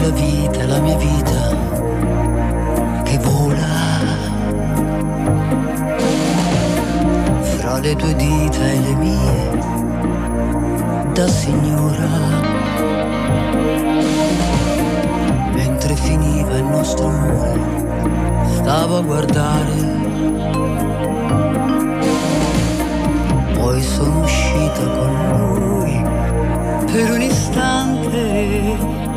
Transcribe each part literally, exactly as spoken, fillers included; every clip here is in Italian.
la vita, la mia vita che vola fra le tue dita e le mie, da signora. Mentre finiva il nostro amore, stavo a guardare, poi sono uscita con lui per un istante.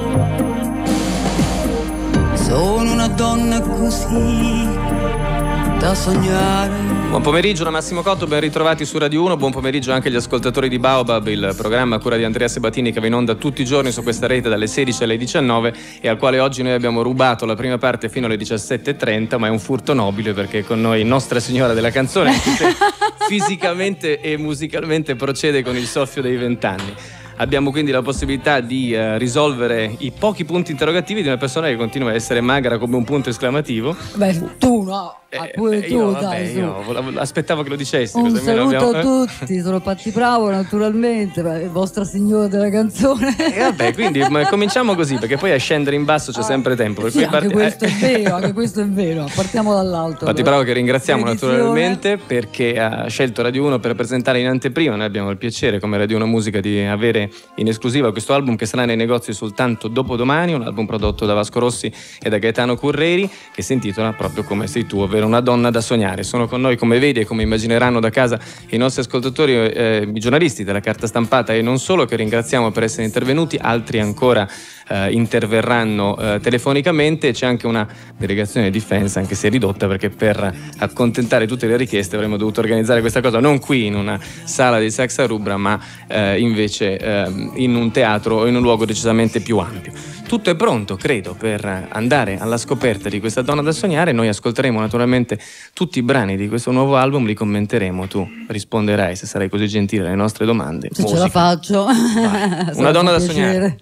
Sono una donna così da sognare. Buon pomeriggio da Massimo Cotto, ben ritrovati su Radio uno, buon pomeriggio anche agli ascoltatori di Baobab, il programma a cura di Andrea Sebatini che va in onda tutti i giorni su questa rete dalle sedici alle diciannove e al quale oggi noi abbiamo rubato la prima parte fino alle diciassette e trenta, ma è un furto nobile perché con noi Nostra Signora della Canzone, anche se fisicamente e musicalmente procede con il soffio dei vent'anni. Abbiamo quindi la possibilità di uh, risolvere i pochi punti interrogativi di una persona che continua a essere magra come un punto esclamativo. Beh, tu no, eh, pure eh, tu, io, dai, vabbè, io volevo, aspettavo che lo dicessi. Un saluto abbiamo... a tutti, sono Patti Bravo naturalmente, beh, Vostra Signora della Canzone. E eh, vabbè, quindi ma cominciamo così, perché poi a scendere in basso c'è sempre tempo. Per sì, cui anche parti... questo è vero, anche questo è vero. Partiamo dall'alto. Patti Bravo che ringraziamo Edizione. naturalmente perché ha scelto Radio uno per presentare in anteprima. Noi abbiamo il piacere come Radio uno Musica di avere in esclusiva questo album che sarà nei negozi soltanto dopodomani, un album prodotto da Vasco Rossi e da Gaetano Curreri che si intitola proprio come sei tu, ovvero Una donna da sognare. Sono con noi, come vedi e come immagineranno da casa i nostri ascoltatori, eh, i giornalisti della carta stampata e non solo, che ringraziamo per essere intervenuti, altri ancora eh, interverranno eh, telefonicamente. C'è anche una delegazione di fans, anche se ridotta, perché per accontentare tutte le richieste avremmo dovuto organizzare questa cosa non qui in una sala di Saxa Rubra, ma eh, invece eh, in un teatro o in un luogo decisamente più ampio. Tutto è pronto, credo, per andare alla scoperta di questa donna da sognare. Noi ascolteremo naturalmente tutti i brani di questo nuovo album, li commenteremo, tu risponderai, se sarai così gentile, alle nostre domande. Se Musica. ce la faccio. Una donna da sognare.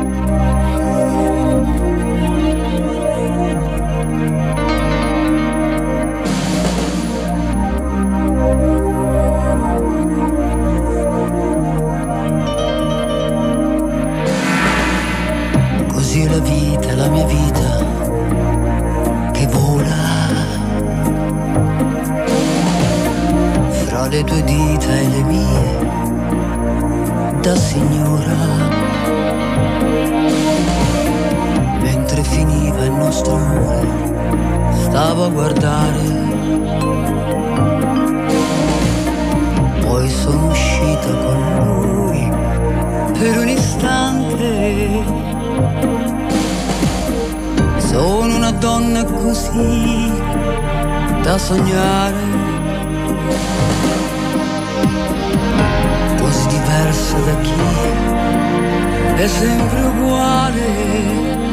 La vita, la mia vita che vola fra le tue dita e le mie, da signora. Mentre finiva il nostro amore, stavo a guardare, poi sono uscita con lui per un istante. Sono una donna così da sognare, così diversa da chi è sempre uguale.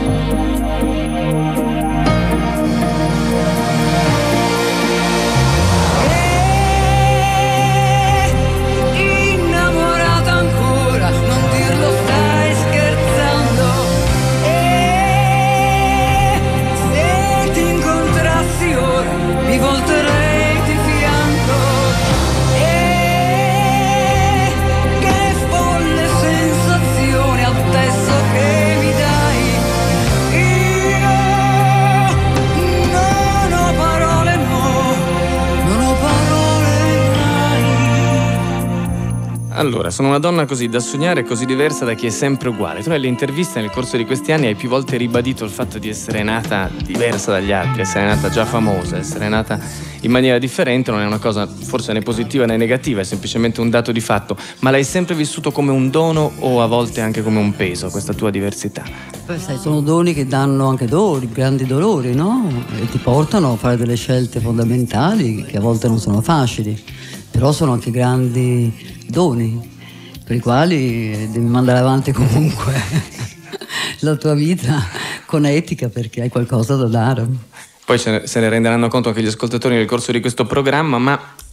Allora, sono una donna così da sognare, così diversa da chi è sempre uguale. Tu nelle interviste nel corso di questi anni hai più volte ribadito il fatto di essere nata diversa dagli altri, essere nata già famosa, essere nata in maniera differente. Non è una cosa forse né positiva né negativa, è semplicemente un dato di fatto. Ma l'hai sempre vissuto come un dono o a volte anche come un peso, questa tua diversità? Beh, sai, sono doni che danno anche dolori, grandi dolori, no? E ti portano a fare delle scelte fondamentali che a volte non sono facili, però sono anche grandi doni per i quali devi mandare avanti comunque la tua vita con etica, perché hai qualcosa da dare. Poi se ne renderanno conto anche gli ascoltatori nel corso di questo programma, ma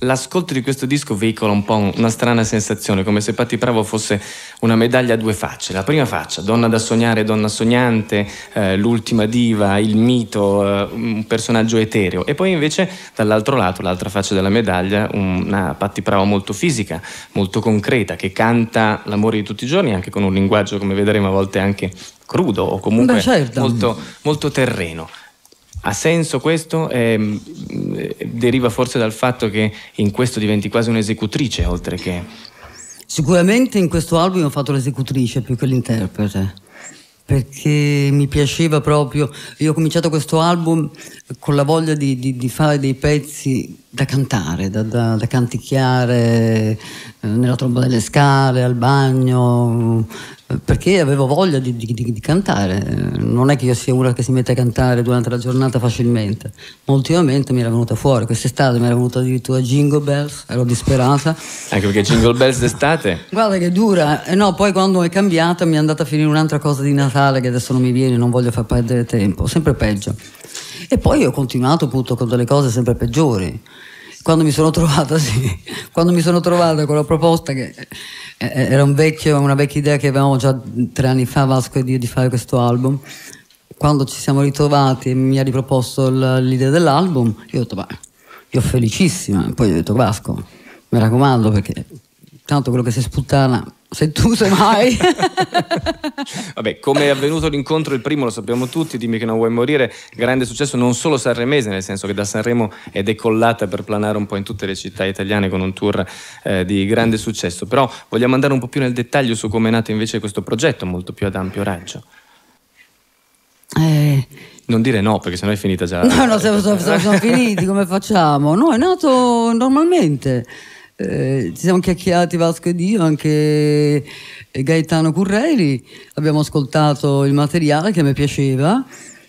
l'ascolto di questo disco veicola un po' una strana sensazione, come se Patti Pravo fosse una medaglia a due facce. La prima faccia, donna da sognare, donna sognante, eh, l'ultima diva, il mito, eh, un personaggio etereo. E poi invece dall'altro lato, l'altra faccia della medaglia, una Patti Pravo molto fisica, molto concreta, che canta l'amore di tutti i giorni, anche con un linguaggio, come vedremo, a volte anche crudo o comunque Beh, certo. molto, molto terreno. Ha senso questo? Eh, deriva forse dal fatto che in questo diventi quasi un'esecutrice, oltre che... Sicuramente in questo album ho fatto l'esecutrice più che l'interprete, perché mi piaceva proprio. Io ho cominciato questo album con la voglia di, di, di fare dei pezzi da cantare, da, da, da canticchiare eh, nella tromba delle scale, al bagno, eh, perché avevo voglia di, di, di, di cantare. Non è che io sia una che si mette a cantare durante la giornata facilmente, ma ultimamente mi era venuta fuori. Quest'estate mi era venuta addirittura Jingle Bells, ero disperata. Anche perché Jingle Bells d'estate? Guarda che dura. E eh no, poi quando è cambiata mi è andata a finire un'altra cosa di Natale che adesso non mi viene, non voglio far perdere tempo, sempre peggio. E poi ho continuato appunto con delle cose sempre peggiori. Quando mi sono trovata, sì, quando mi sono trovata con la proposta che era un vecchio, una vecchia idea che avevamo già tre anni fa, Vasco ed io, di fare questo album. Quando ci siamo ritrovati e mi ha riproposto l'idea dell'album, io ho detto, beh, io felicissima. Poi ho detto, Vasco, mi raccomando, perché tanto quello che si sputtana sei tu, semmai. Vabbè, come è avvenuto l'incontro, il primo lo sappiamo tutti, Dimmi che non vuoi morire, grande successo non solo sanremese, nel senso che da Sanremo è decollata per planare un po' in tutte le città italiane con un tour eh, di grande successo. Però vogliamo andare un po' più nel dettaglio su come è nato invece questo progetto, molto più ad ampio raggio. Eh... Non dire no, perché sennò è finita già. No, no, siamo, siamo, siamo finiti, come facciamo? No, è nato normalmente. Eh, ci siamo chiacchierati Vasco ed io, anche Gaetano Curreri, abbiamo ascoltato il materiale che mi piaceva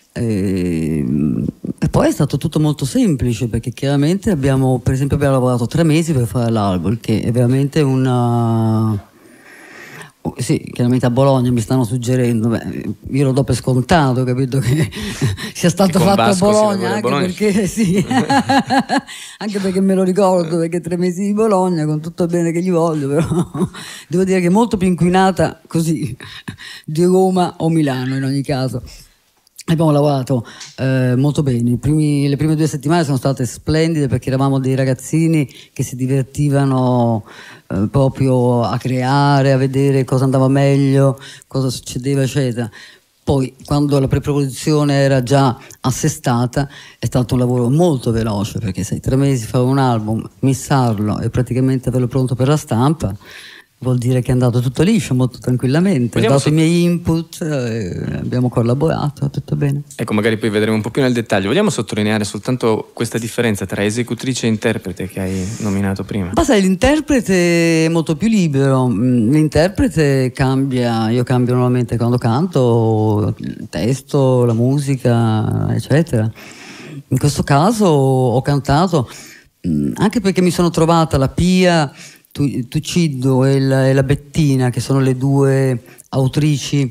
e, e poi è stato tutto molto semplice, perché chiaramente abbiamo, per esempio abbiamo lavorato tre mesi per fare l'album, che è veramente una... Sì, chiaramente a Bologna mi stanno suggerendo, beh, io lo do per scontato, capito, che sia stato che fatto a Bologna, a anche Bologna. perché sì, anche perché me lo ricordo, perché tre mesi di Bologna, con tutto il bene che gli voglio, però devo dire che è molto più inquinata così di Roma o Milano in ogni caso. Abbiamo lavorato eh, molto bene. I primi, le prime due settimane sono state splendide, perché eravamo dei ragazzini che si divertivano eh, proprio a creare, a vedere cosa andava meglio, cosa succedeva, eccetera. Poi, quando la preproduzione era già assestata, è stato un lavoro molto veloce, perché sai, tre mesi fare un album, missarlo e praticamente averlo pronto per la stampa, vuol dire che è andato tutto liscio, molto tranquillamente. Ho dato so- i miei input, eh, abbiamo collaborato, tutto bene. Ecco, magari poi vedremo un po' più nel dettaglio. Vogliamo sottolineare soltanto questa differenza tra esecutrice e interprete che hai nominato prima? Ma sai, l'interprete è molto più libero. L'interprete cambia, io cambio normalmente quando canto, il testo, la musica, eccetera. In questo caso ho cantato, anche perché mi sono trovata la Pia Tuciddu e la, e la Bettina, che sono le due autrici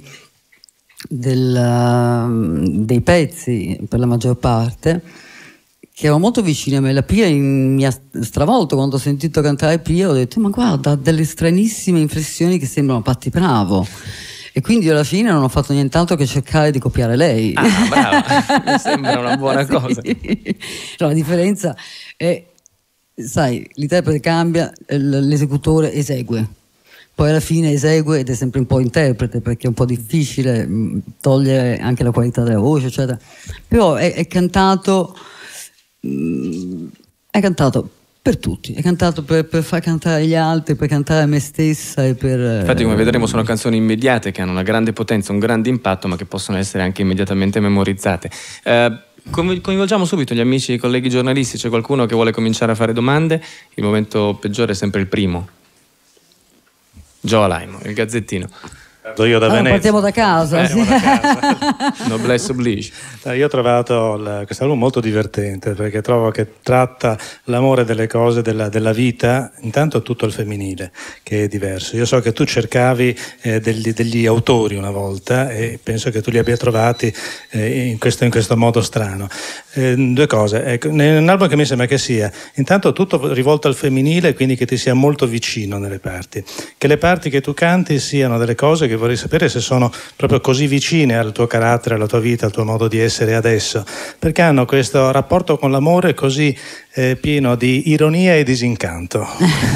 del, dei pezzi per la maggior parte, che erano molto vicine a me. La Pia in, mi ha stravolto quando ho sentito cantare Pia, ho detto ma guarda, ha delle stranissime inflessioni che sembrano Patti Pravo. E quindi alla fine non ho fatto nient'altro che cercare di copiare lei. Ah, brava, mi sembra una buona cosa. Sì. No, la differenza è, sai, l'interprete cambia, l'esecutore esegue, poi alla fine esegue ed è sempre un po' interprete, perché è un po' difficile mh, togliere anche la qualità della voce, eccetera. Però è, è cantato mh, è cantato per tutti, è cantato per, per far cantare gli altri, per cantare me stessa e per... Infatti, come vedremo, sono canzoni immediate che hanno una grande potenza, un grande impatto, ma che possono essere anche immediatamente memorizzate. Eh, Coinvolgiamo subito gli amici e i colleghi giornalisti. C'è qualcuno che vuole cominciare a fare domande? Il momento peggiore è sempre il primo. Gio Alaimo, il Gazzettino. Io da allora, Venezia. partiamo da casa, eh, sì. da casa. Noblesse oblige. Io ho trovato il, questo album molto divertente, perché trovo che tratta l'amore delle cose, della, della vita, intanto tutto il femminile, che è diverso. Io so che tu cercavi eh, degli, degli autori una volta e penso che tu li abbia trovati eh, in, questo, in questo modo strano. Eh, due cose, ecco, è un album che mi sembra che sia intanto tutto rivolto al femminile, quindi che ti sia molto vicino nelle parti, che le parti che tu canti siano delle cose che vorrei sapere se sono proprio così vicine al tuo carattere, alla tua vita, al tuo modo di essere adesso, perché hanno questo rapporto con l'amore così eh, pieno di ironia e disincanto.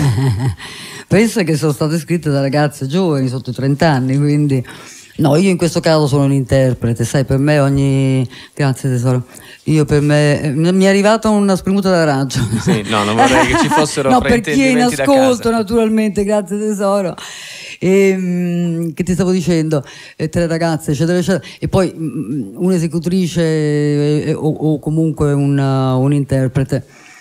Penso che sono state scritte da ragazze giovani, sotto i trenta anni, quindi no, io in questo caso sono un interprete, sai, per me ogni... Grazie tesoro. Io per me... mi è arrivata una spremuta d'arancio. Sì, no, non vorrei che ci fossero no, per chi è in fraintendimenti da ascolto, casa. naturalmente, grazie tesoro. E, che ti stavo dicendo, eh, tre ragazze, eccetera, eccetera. E poi mh, un'esecutrice eh, o, o comunque una, un interprete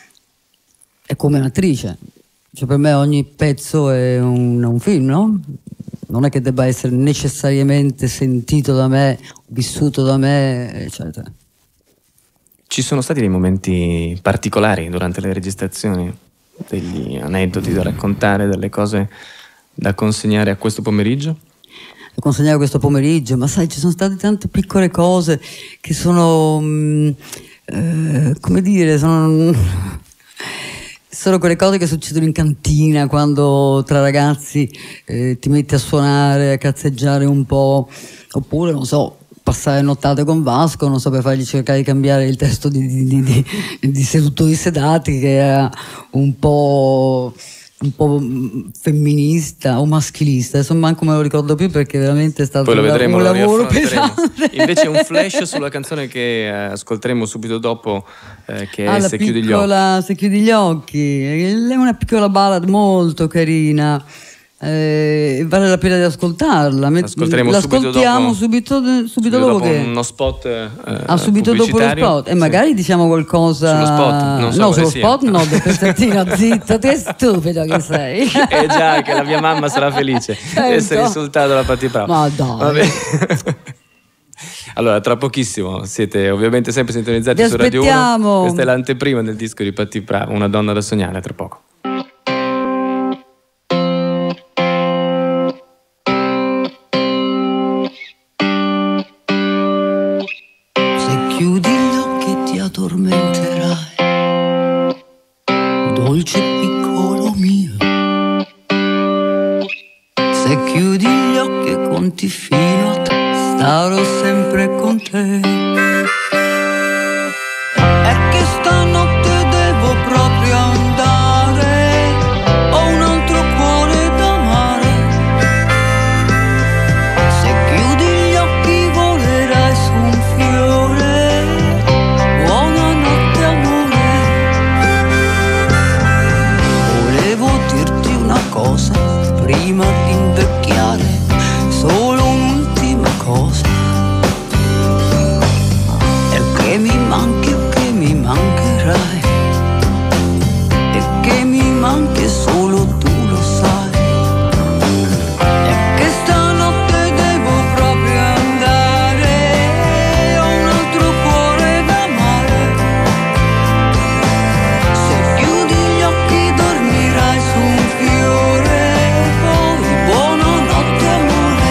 è come un'attrice. Cioè, per me ogni pezzo è un, un film, no? Non è che debba essere necessariamente sentito da me, vissuto da me, eccetera. Ci sono stati dei momenti particolari durante le registrazioni, degli aneddoti da raccontare, delle cose da consegnare a questo pomeriggio? Da consegnare questo pomeriggio, ma sai, ci sono state tante piccole cose che sono, mh, eh, come dire, sono... sono quelle cose che succedono in cantina quando tra ragazzi eh, ti metti a suonare, a cazzeggiare un po', oppure non so, passare nottate con Vasco, non so, per fargli cercare di cambiare il testo di, di, di, di, di Seduttori sedati, che era un po', un po' femminista o maschilista, adesso manco me lo ricordo più perché veramente è stato Poi lo un, vedremo, un lo lavoro pesante. Invece un flash sulla canzone che eh, ascolteremo subito dopo, eh, che è ah, Se chiudi gli occhi. Se chiudi gli occhi, è una piccola ballad molto carina. Eh, vale la pena di ascoltarla. Ascolteremo L'ascoltiamo subito dopo, subito, subito, subito dopo, dopo che uno spot eh, ah, subito dopo lo spot e sì. magari diciamo qualcosa sullo spot, non so no sullo sia. spot no, pezzettino zitto, te stupido che sei. Eh già, che la mia mamma sarà felice certo. di essere insultato da Patti Pravo. Ma dai. Vabbè. Allora, tra pochissimo siete ovviamente sempre sintonizzati Vi su Radio aspettiamo. uno. Questa è l'anteprima del disco di Patti Pravo, Una donna da sognare, tra poco. Chiudi gli occhi e ti addormenterai, dolce piccolo mio. Se chiudi gli occhi e conti fino a te, starò sempre con te. È che stanotte devo proprio andare, ho un altro cuore da amare. Se chiudi gli occhi volerai su un fiore. Buonanotte amore. Volevo dirti una cosa prima di invecchiare, solo un'ultima cosa. E che mi manchi o che mi mancherai, e che mi manchi solo tu lo sai. E che stanotte devo proprio andare, ho un altro cuore da amare. Se chiudi gli occhi dormirai su un fiore, poi buonanotte amore.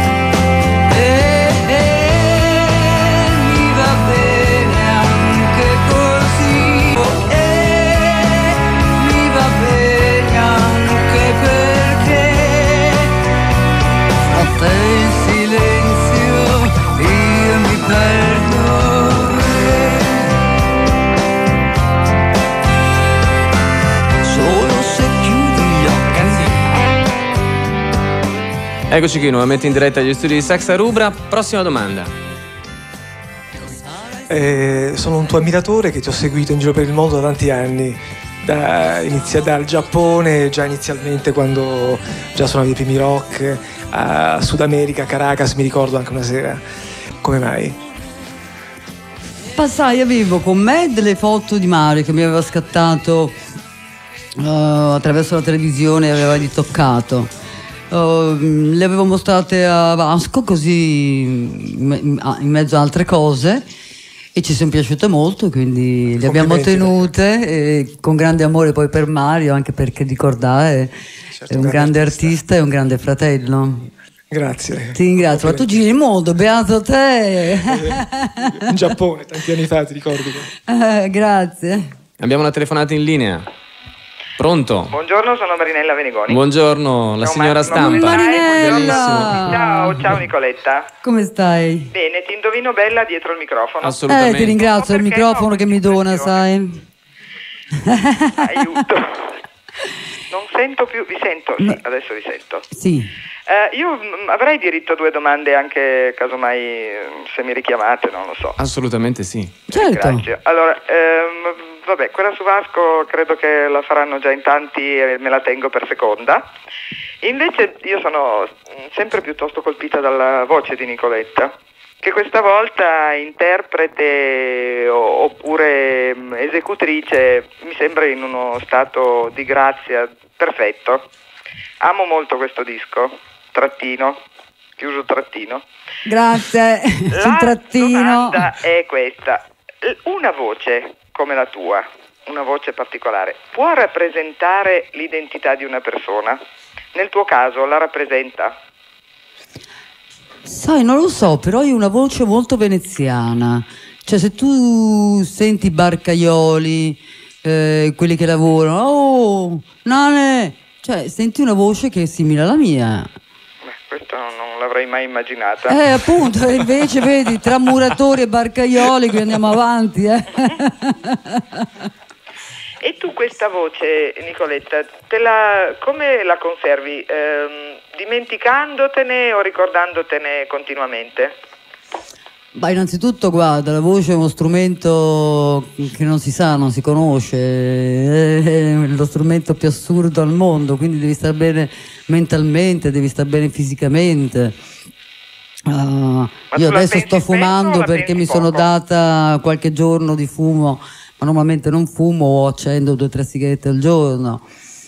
E eh, mi va bene anche così. E mi va bene anche perché fra te in silenzio io mi perdo. Solo se chiudi gli occhi. Eccoci qui nuovamente in diretta agli studi di Saxa Rubra. Prossima domanda. Eh, sono un tuo ammiratore che ti ho seguito in giro per il mondo da tanti anni, da, inizia dal Giappone, già inizialmente quando già suonavi i primi rock, a Sud America, Caracas, mi ricordo anche una sera. Come mai? Passai, avevo con me delle foto di Mario che mi aveva scattato uh, attraverso la televisione e aveva ritoccato. uh, le avevo mostrate a Vasco così in mezzo a altre cose e ci sono piaciute molto, quindi le abbiamo tenute e con grande amore poi per Mario, anche perché ricordare certo, è un grande artista. artista e un grande fratello. Grazie. Ti ringrazio, ma tu giri il mondo, beato te! In Giappone, tanti anni fa, ti ricordi? Eh, grazie. Abbiamo una telefonata in linea. Pronto? Buongiorno, sono Marinella Venegoni. Buongiorno, la ciao, signora ma, Stampa. Marinella! Ciao, ciao Nicoletta. Come stai? Bene, ti indovino bella dietro il microfono. Assolutamente. Eh, ti ringrazio, il microfono che mi dona, sai. Aiuto. Non sento più, vi sento? Sì, adesso vi sento. Sì. Uh, io m- avrei diritto a due domande anche casomai se mi richiamate, non lo so. Assolutamente sì. Certo. Grazie. Allora, ehm, vabbè, quella su Vasco credo che la faranno già in tanti e me la tengo per seconda. Invece io sono sempre piuttosto colpita dalla voce di Nicoletta, che questa volta interprete o- oppure mh, esecutrice mi sembra in uno stato di grazia perfetto. Amo molto questo disco. Trattino, chiuso trattino. Grazie. La trattino. domanda è questa: una voce come la tua, una voce particolare, può rappresentare l'identità di una persona? Nel tuo caso la rappresenta? Sai, non lo so, però hai una voce molto veneziana. Cioè, se tu senti i barcaioli, eh, quelli che lavorano, oh, nane, cioè, senti una voce che è simile alla mia. Questo non l'avrei mai immaginata. Eh, appunto, invece vedi, tra muratori e barcaioli qui andiamo avanti, eh. E tu questa voce, Nicoletta, te la, come la conservi? Ehm, dimenticandotene o ricordandotene continuamente? Beh, innanzitutto, guarda, la voce è uno strumento che non si sa, non si conosce, è lo strumento più assurdo al mondo, quindi devi stare bene mentalmente, devi stare bene fisicamente. Uh, io adesso sto fumando perché mi sono data qualche giorno di fumo, ma normalmente non fumo o accendo due o tre sigarette al giorno.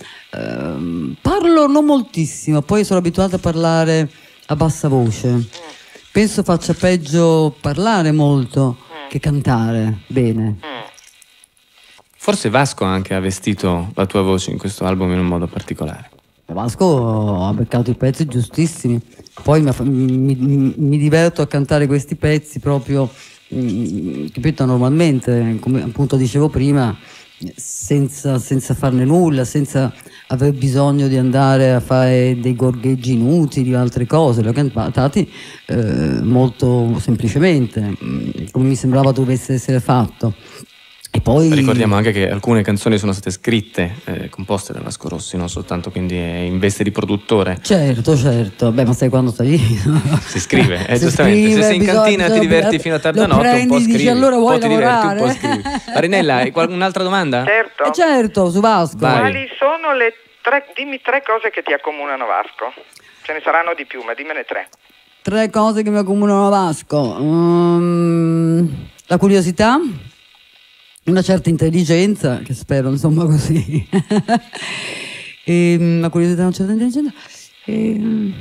Uh, parlo non moltissimo, poi sono abituata a parlare a bassa voce. Penso faccia peggio parlare molto mm. che cantare bene. Mm. Forse Vasco anche ha vestito la tua voce in questo album in un modo particolare. Vasco ha beccato i pezzi giustissimi. Poi mi, mi, mi diverto a cantare questi pezzi proprio, capito, normalmente, come appunto dicevo prima, senza, senza farne nulla, senza aver bisogno di andare a fare dei gorgheggi inutili o altre cose. Li ho cantati eh, molto semplicemente, come mi sembrava dovesse essere fatto. E poi ricordiamo anche che alcune canzoni sono state scritte, eh, composte da Vasco Rossi, non soltanto, quindi è in veste di produttore. Certo, certo. Beh, ma sai quando stai lì? Si scrive, eh, si giustamente. Scrive, se sei in cantina e ti diverti fino a tarda notte, prendi, un po' scrivi, dici, allora vuoi un po' ti lavorare? diverti, un po' scrivi. Marinella, hai un'altra domanda? Certo. Eh certo, su Vasco. Vai. Quali sono le tre, dimmi tre cose che ti accomunano Vasco? Ce ne saranno di più, ma dimmene tre. Tre cose che mi accomunano Vasco. Um, la curiosità, una certa intelligenza, che spero insomma così, e, la curiosità, una certa intelligenza, e,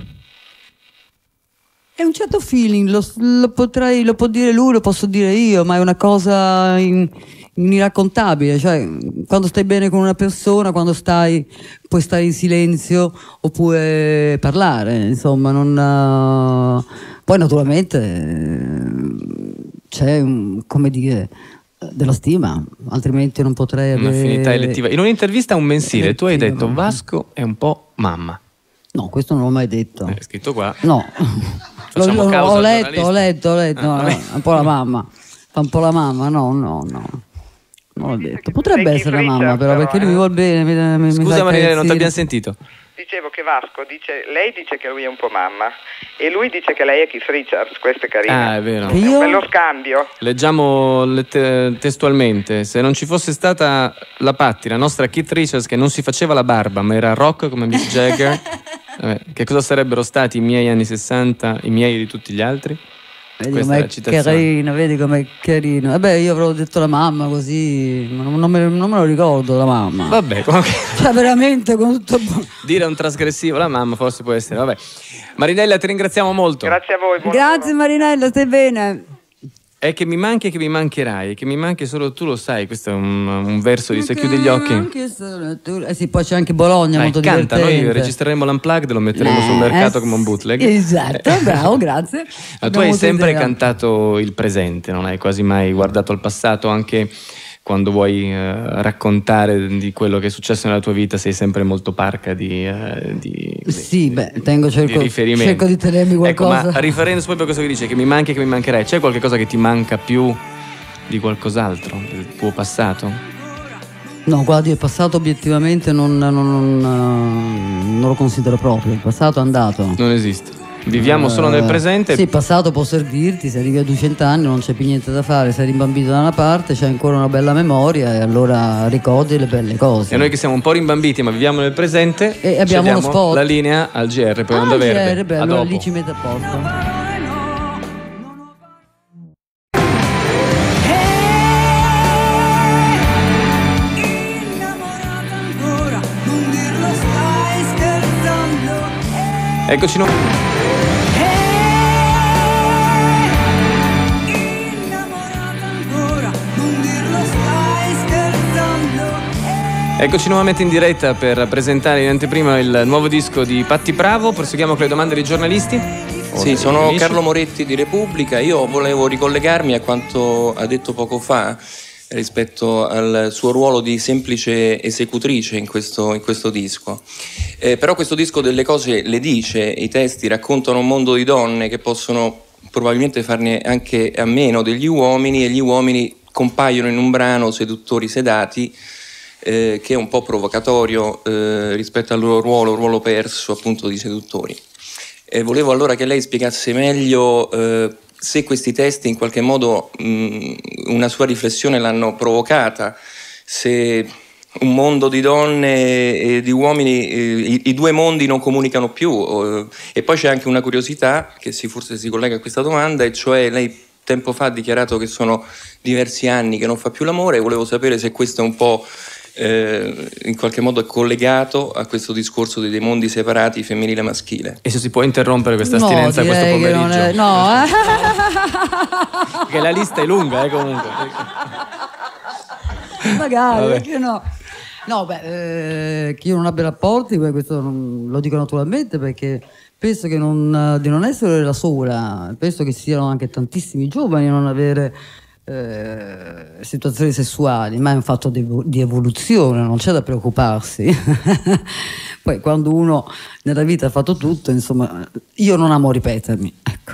è un certo feeling, lo, lo, potrei, lo può dire lui, lo posso dire io, ma è una cosa in, inirraccontabile. Cioè, quando stai bene con una persona, quando stai, puoi stare in silenzio oppure parlare, insomma, non, uh, poi naturalmente c'è un, come dire, della stima, altrimenti non potrei avere un'affinità elettiva. In un'intervista a un mensile elettiva, tu hai detto no. Vasco è un po' mamma. No, questo non l'ho mai detto. È scritto qua. No, lo, lo, ho, letto, ho letto, ho letto, ah, no, no, un po' la mamma, fa un po' la mamma, no, no, no. Non l'ho detto. Potrebbe essere la mamma, però, perché lui mi vuol bene. Mi, mi Scusa Marinella, non ti abbiamo sentito. Dicevo che Vasco dice, lei dice che lui è un po' mamma e lui dice che lei è Keith Richards, questo è carino. Ah, è vero. È un bello scambio. Leggiamo te- testualmente: se non ci fosse stata la Patti, la nostra Keith Richards, che non si faceva la barba ma era rock come Mick Jagger, eh, che cosa sarebbero stati i miei anni sessanta, i miei e di tutti gli altri? Vedi Questa è com'è la citazione. carino, vedi com'è carino. Vabbè, io avrò detto la mamma così, ma non, non me, non me lo ricordo la mamma. Vabbè, comunque... Cioè veramente con tutto... Dire a un trasgressivo la mamma forse può essere, vabbè. Marinella, ti ringraziamo molto. Grazie a voi. buon Grazie lavoro. Marinella, stai bene? È che mi manchi e che mi mancherai, che mi manchi solo tu lo sai, questo è un, un verso di Se chiudi gli occhi. Eh sì, poi c'è anche Bologna, Dai, molto canta, divertente. noi registreremo l'unplugged e lo metteremo Eh, sul mercato eh, come un bootleg. Esatto, bravo, grazie. Ma tu Abbiamo hai avuto sempre idea. cantato il presente, non hai quasi mai guardato al passato, anche quando vuoi eh, raccontare di quello che è successo nella tua vita, sei sempre molto parca di, eh, di, Sì, di- beh, tengo, cerco, di riferimenti. cerco di tenermi qualcosa. Ecco, ma riferendosi proprio a questo che dice, che mi manchi e che mi mancherai, c'è qualche cosa che ti manca più di qualcos'altro, del tuo passato? No, guardi, il passato obiettivamente non, non, non, eh, non lo considero proprio, il passato è andato. Non esiste. Viviamo solo nel presente. Sì, il passato può servirti, se arrivi a duecento anni non c'è più niente da fare, sei rimbambito da una parte, c'è ancora una bella memoria e allora ricordi le belle cose. E noi che siamo un po' rimbambiti ma viviamo nel presente, E abbiamo cediamo uno spot. la linea al G R, poi Ah, Onda G R, Verde. beh, A allora dopo. lì ci mette a posto. Eccoci noi. Eccoci nuovamente in diretta per presentare in anteprima il nuovo disco di Patti Bravo. Proseguiamo con le domande dei giornalisti. O Sì, dei sono amici. Carlo Moretti di Repubblica. Io volevo ricollegarmi a quanto ha detto poco fa rispetto al suo ruolo di semplice esecutrice in questo, in questo disco. Eh, però questo disco delle cose le dice, i testi raccontano un mondo di donne che possono probabilmente farne anche a meno degli uomini, e gli uomini compaiono in un brano seduttori sedati, eh, che è un po' provocatorio eh, rispetto al loro ruolo, ruolo perso appunto di seduttori. E volevo allora che lei spiegasse meglio eh, se questi testi in qualche modo mh, una sua riflessione l'hanno provocata, se un mondo di donne e di uomini, eh, i, i due mondi non comunicano più. Eh, e poi c'è anche una curiosità che si, forse si collega a questa domanda, e cioè lei tempo fa ha dichiarato che sono diversi anni che non fa più l'amore, e volevo sapere se questo è un po' eh, in qualche modo è collegato a questo discorso dei, dei mondi separati femminile e maschile. E se si può interrompere questa No, astinenza questo direi che pomeriggio? non è- no, eh. Perché la lista è lunga, eh, comunque. Magari, Vabbè. perché no? No, beh, eh, che io non abbia rapporti, beh, questo non- lo dico naturalmente perché penso che non, di non essere la sola, penso che siano anche tantissimi giovani a non avere eh, situazioni sessuali, ma è un fatto di, di evoluzione, non c'è da preoccuparsi. Poi quando uno nella vita ha fatto tutto, insomma, io non amo ripetermi, ecco.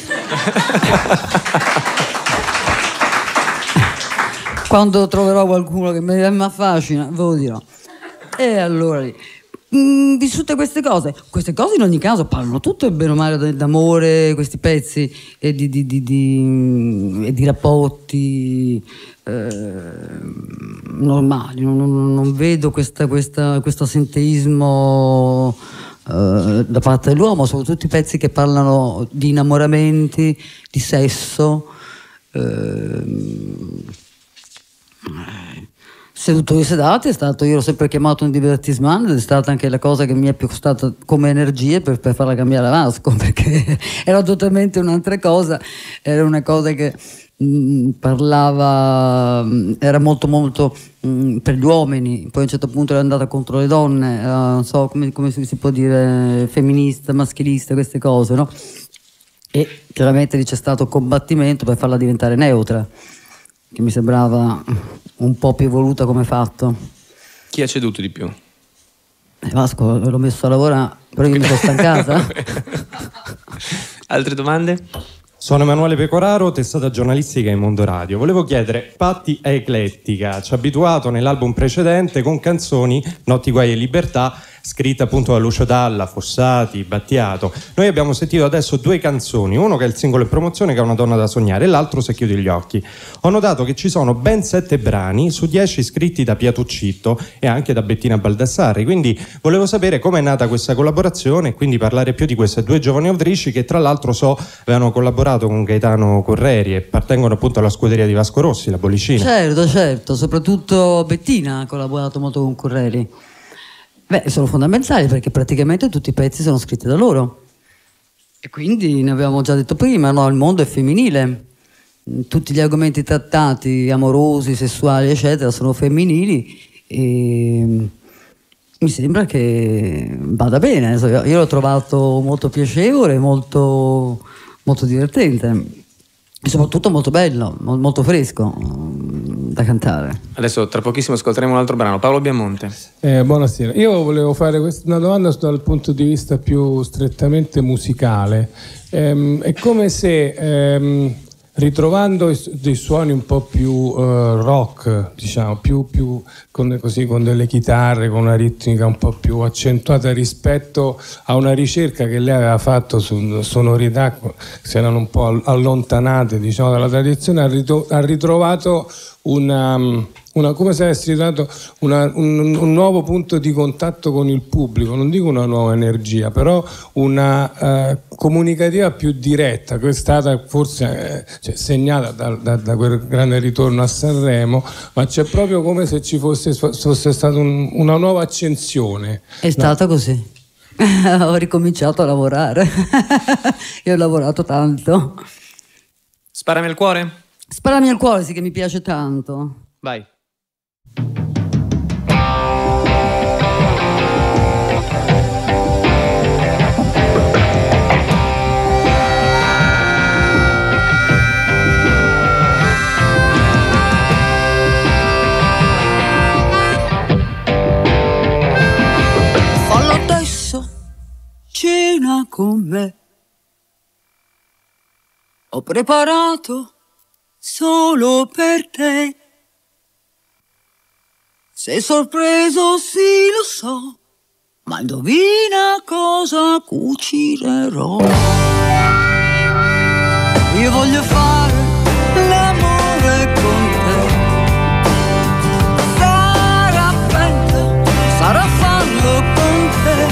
Quando troverò qualcuno che mi mi affascina, ve lo dirò. E allora lì, mm, vissute queste cose, queste cose in ogni caso parlano tutto bene o male d'amore, questi pezzi e di, di, di, di, e di rapporti eh, normali. Non, non- non vedo questa, questa, questo assenteismo eh, da parte dell'uomo, soprattutto i pezzi che parlano di innamoramenti, di sesso. ehm, Seduttori sedati è stato, io l'ho sempre chiamato un divertissement, è stata anche la cosa che mi è più costata come energie per, per farla cambiare a Vasco, perché era totalmente un'altra cosa, era una cosa che mh, parlava, mh, era molto molto mh, per gli uomini, poi a un certo punto era andata contro le donne, era, non so come, come si si può dire, femminista, maschilista, queste cose, no? E chiaramente lì c'è stato combattimento per farla diventare neutra, che mi sembrava un po' più evoluta come fatto. Chi ha ceduto di più? Eh, Vasco l'ho messo a lavorare, però io mi sono stancata. Altre domande? Sono Emanuele Pecoraro, testata giornalistica in Mondo Radio. Volevo chiedere, Patti è eclettica, ci ha abituato nell'album precedente con canzoni, Notti, guai e libertà, scritta appunto da Lucio Dalla, Fossati, Battiato. Noi abbiamo sentito adesso due canzoni, uno che è il singolo in promozione, che è Una donna da sognare, e l'altro Se chiudi gli occhi. Ho notato che ci sono ben sette brani su dieci scritti da Piatuccitto e anche da Bettina Baldassarri, quindi volevo sapere come è nata questa collaborazione e quindi parlare più di queste due giovani autrici che tra l'altro so avevano collaborato con Gaetano Correri e appartengono appunto alla scuderia di Vasco Rossi, la Bollicina. Certo, certo, soprattutto Bettina ha collaborato molto con Correri. Beh, sono fondamentali perché praticamente tutti i pezzi sono scritti da loro. E quindi ne avevamo già detto prima, no? Il mondo è femminile. Tutti gli argomenti trattati, amorosi, sessuali, eccetera, sono femminili e mi sembra che vada bene. Io l'ho trovato molto piacevole, molto, molto divertente e soprattutto molto bello, molto fresco da cantare. Adesso tra pochissimo ascolteremo un altro brano. Paolo Biamonte. Eh, buonasera, io volevo fare una domanda dal punto di vista più strettamente musicale. Ehm, è come se ehm, ritrovando dei suoni un po' più uh, rock, diciamo, più, più con, così, con delle chitarre, con una ritmica un po' più accentuata rispetto a una ricerca che lei aveva fatto su sonorità che si erano un po' allontanate, diciamo, dalla tradizione, ha, ritro- ha ritrovato una, una, come se avessi ritrovato una, un, un nuovo punto di contatto con il pubblico, non dico una nuova energia, però una uh, comunicativa più diretta, che è stata forse eh, cioè, segnata da, da, da quel grande ritorno a Sanremo, ma c'è proprio come se ci fosse, fosse stata un, una nuova accensione. È stata no? Così. Ho ricominciato a lavorare. Io ho lavorato tanto. Sparami al cuore? Sparami al cuore, sì, che mi piace tanto. Vai. Fallo adesso, cena con me. Ho preparato solo per te. Sei sorpreso, sì lo so, ma indovina cosa cucinerò. Io voglio fare l'amore con te. Sarà bello, sarà farlo con te.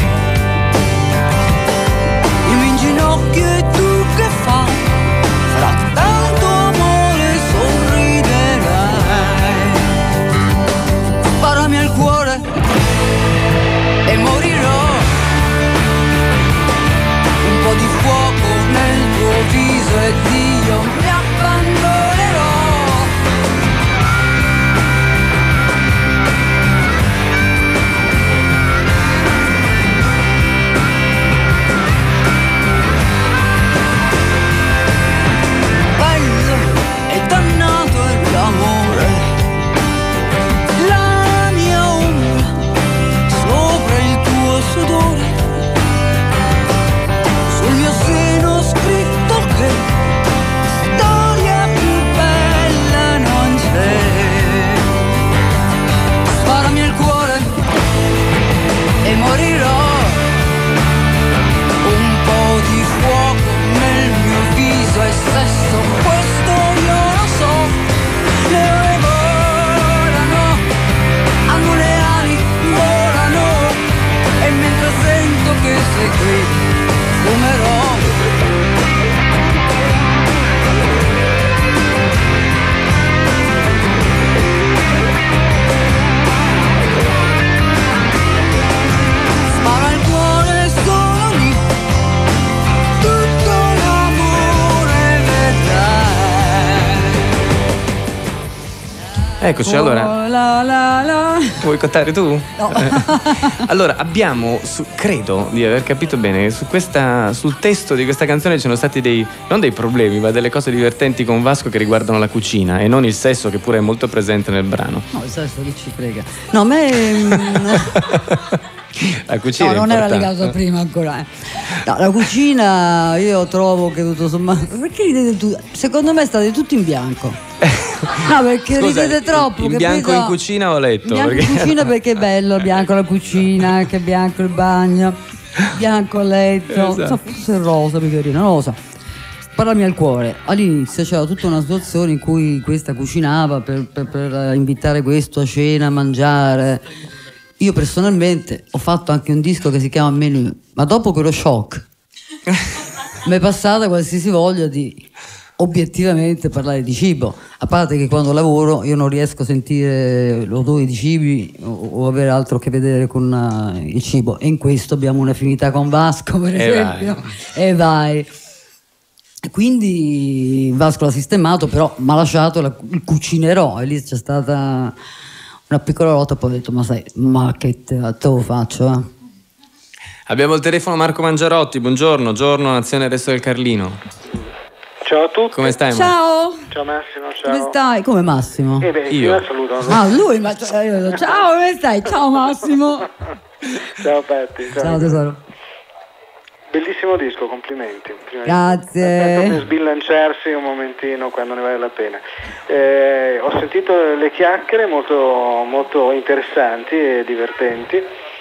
Io mi inginocchio e tu che fai? Fra tanto amore sorriderai. Sparami al cuore e morirò. Un po' di fuoco nel tuo viso ed io mi abbandonerò. Bello e dannato è l'amore, la mia ombra sopra il tuo sudore. Sul mio seno scritto che storia più bella non c'è. Sparami al cuore e morirò. Un po' di fuoco nel mio viso e sesso, questo io lo so. Le ore volano, hanno le ali, volano, e mentre sento che sei qui fumerò. Spara il cuore solo lì, tutto l'amore vedrai. Eccoci, allora. Oh, la, la, la. Vuoi contare tu? No. Eh, allora, abbiamo, su, credo di aver capito bene, su questa, sul testo di questa canzone ci sono stati dei, non dei problemi, ma delle cose divertenti con Vasco che riguardano la cucina e non il sesso, che pure è molto presente nel brano. No, il sesso che ci frega. No, a me... La cucina no, è non era importante. legato a prima ancora. eh. No, la cucina io trovo che tutto sommato. Perché ridete tutti? Secondo me state tutti in bianco. No, perché Scusa, ridete troppo. in che bianco poi in in cucina o a letto? Bianco perché... in cucina perché è bello, bianco la cucina, che bianco il bagno, bianco il letto, esatto. Forse il rosa, pecorino, non lo so. Parlami al cuore. All'inizio c'era tutta una situazione in cui questa cucinava per, per, per invitare questo a cena, a mangiare. Io personalmente ho fatto anche un disco che si chiama Menù, ma dopo quello shock mi è passata qualsiasi voglia di obiettivamente parlare di cibo, a parte che quando lavoro io non riesco a sentire l'odore di cibi o, o avere altro a che vedere con uh, il cibo, e in questo abbiamo un'affinità con Vasco, per esempio. E vai. E vai. Quindi Vasco l'ha sistemato, però mi ha lasciato la, il cucinerò, e lì c'è stata una piccola lotta, poi ho detto ma sai, ma che te, te lo faccio, eh? Abbiamo il telefono Marco Mangiarotti, buongiorno, giorno Nazione Resto del Carlino. Ciao a tutti. Come stai? Ciao. Ciao Massimo, ciao. Come stai? Come Massimo? Eh beh, io la saluto. Ah, lui, ma io, ciao, come stai? Ciao Massimo. Ciao Patti. Ciao, ciao tesoro. Bellissimo disco, complimenti. Prima Grazie. Di... per sbilanciarsi un momentino quando ne vale la pena. Eh, ho sentito le chiacchiere molto, molto interessanti e divertenti.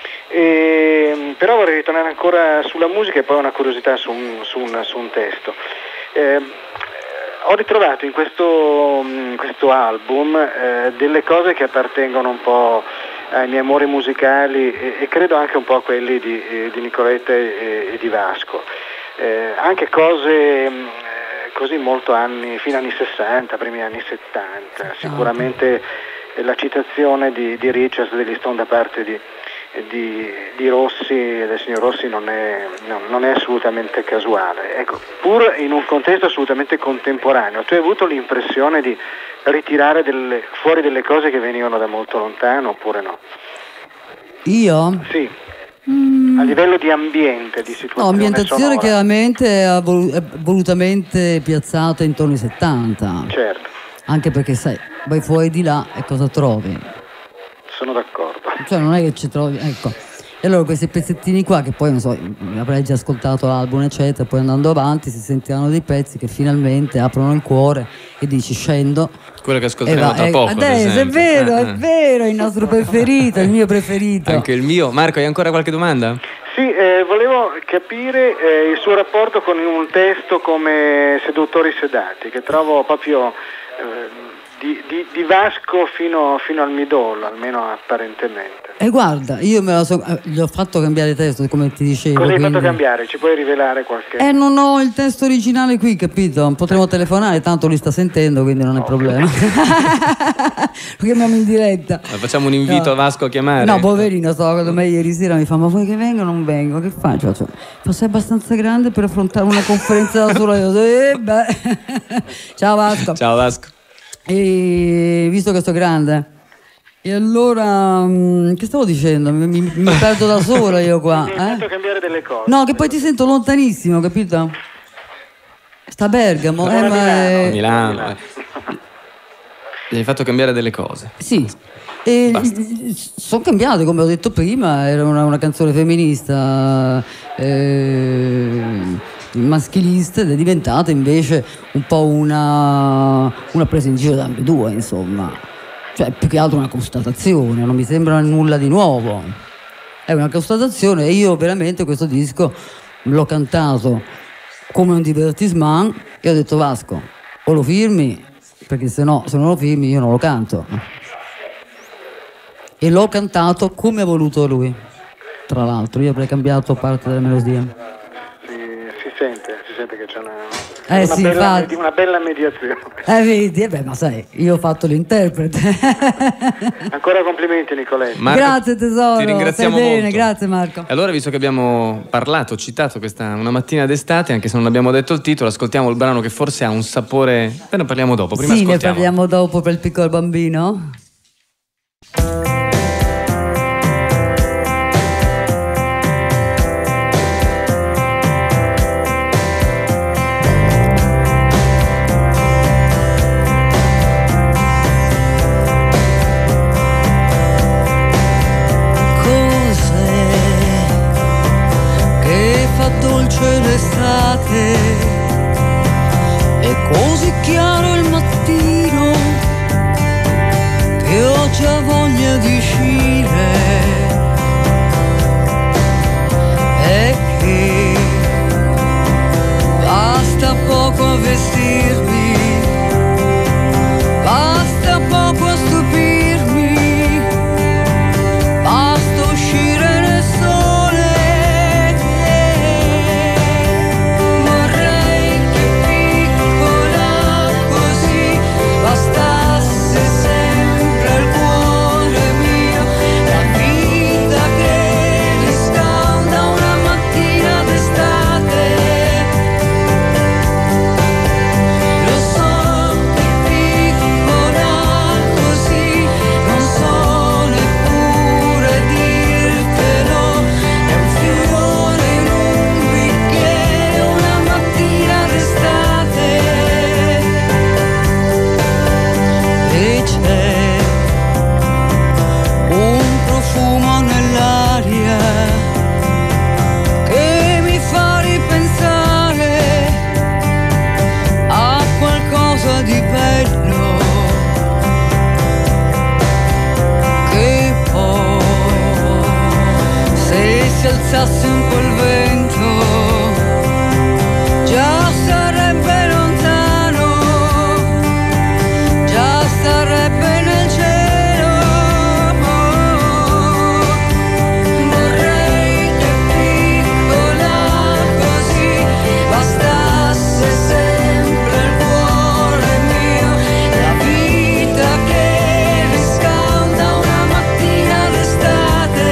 E, però vorrei ritornare ancora sulla musica e poi una curiosità su un, su un, su un testo. Eh, ho ritrovato in questo, in questo album eh, delle cose che appartengono un po' ai miei amori musicali e, e credo anche un po' a quelli di, di Nicoletta e, e di Vasco. Eh, anche cose eh, così molto anni, fino agli anni sessanta, primi anni settanta. Sicuramente la citazione di, di Richards degli Stone da parte di Di, di Rossi, del signor Rossi, non è, no, non è assolutamente casuale. Ecco, pur in un contesto assolutamente contemporaneo, tu hai avuto l'impressione di ritirare delle, fuori delle cose che venivano da molto lontano oppure no? Io? Sì. Mm. A livello di ambiente, di situazione no, ambientazione sonora. Chiaramente è volutamente piazzata intorno ai settanta. Certo. Anche perché sai, vai fuori di là e cosa trovi? Sono d'accordo. Cioè non è che ci trovi, ecco. E allora questi pezzettini qua, che poi non so, avrei già ascoltato l'album eccetera, poi andando avanti si sentiranno dei pezzi che finalmente aprono il cuore e dici scendo. Quello che ascolteremo tra poco. Adesso è vero, eh, è vero, il nostro preferito, il mio preferito. Anche il mio. Marco, hai ancora qualche domanda? Sì, eh, volevo capire eh, il suo rapporto con un testo come Seduttori sedati, che trovo proprio eh, di, di, di Vasco fino, fino al midollo, almeno apparentemente. E guarda, io me la so, eh, gli ho fatto cambiare testo, come ti dicevo. Cosa hai quindi... fatto cambiare? Ci puoi rivelare qualche... Eh, non ho il testo originale qui, capito? Potremmo telefonare, tanto lui sta sentendo, quindi non è okay. problema. Lo chiamiamo in diretta. Ma facciamo un invito no. a Vasco a chiamare? No, poverino, stavo con me ieri sera, mi fa, ma vuoi che venga o non vengo? Che faccio? Faccio, ma sei abbastanza grande per affrontare una conferenza da sola? Io dico, eh, beh. Ciao Vasco. Ciao Vasco. E visto che sto grande... E allora, um, che stavo dicendo? Mi, mi, mi perdo da sola io qua. Mi eh? hai fatto cambiare delle cose. No, che poi ti sento lontanissimo, capito? Sta a Bergamo. Eh, eh, ma è... Milano. Milano. Gli hai fatto cambiare delle cose. Sì. E sono cambiate, come ho detto prima, era una, una canzone femminista, eh, maschilista, ed è diventata invece un po' una, una presa in giro da ambedue, insomma. Cioè, più che altro una constatazione, non mi sembra nulla di nuovo. È una constatazione e io veramente questo disco l'ho cantato come un divertissement e ho detto Vasco, o lo firmi, perché se no, se non lo firmi io non lo canto. E l'ho cantato come ha voluto lui. Tra l'altro, io avrei cambiato parte della melodia. Si, si sente, si sente che c'è una... Eh una, sì, bella, infatti. una bella mediazione. Eh vedi, eh beh, ma sai, io ho fatto l'interprete. Ancora complimenti Nicoletta. Marco, grazie tesoro, ti ringraziamo stai bene, molto. Grazie Marco. Allora, visto che abbiamo parlato, citato questa Una mattina d'estate, anche se non abbiamo detto il titolo, ascoltiamo il brano che forse ha un sapore. Poi ne parliamo dopo, prima sì, ascoltiamo. ne parliamo dopo per il piccolo bambino. L'estate è così chiaro il mattino voglia di uscire e che basta poco a vestirmi, basta poco a stupirmi, basta uscire nel sole. Vorrei che piccola così bastasse sempre al cuore mio, la vita che riscalda una mattina d'estate. Lo so che piccola così, non so neppure dirtelo, è un fiore in un bicchiere una mattina d'estate. E c'è un profumo nell'aria che mi fa ripensare a qualcosa di bello, che poi se si alzasse un po' il vento già sarebbe lontano, già starebbe nel cielo. Vorrei che piccola così bastasse sempre al cuore mio, la vita che riscalda una mattina d'estate.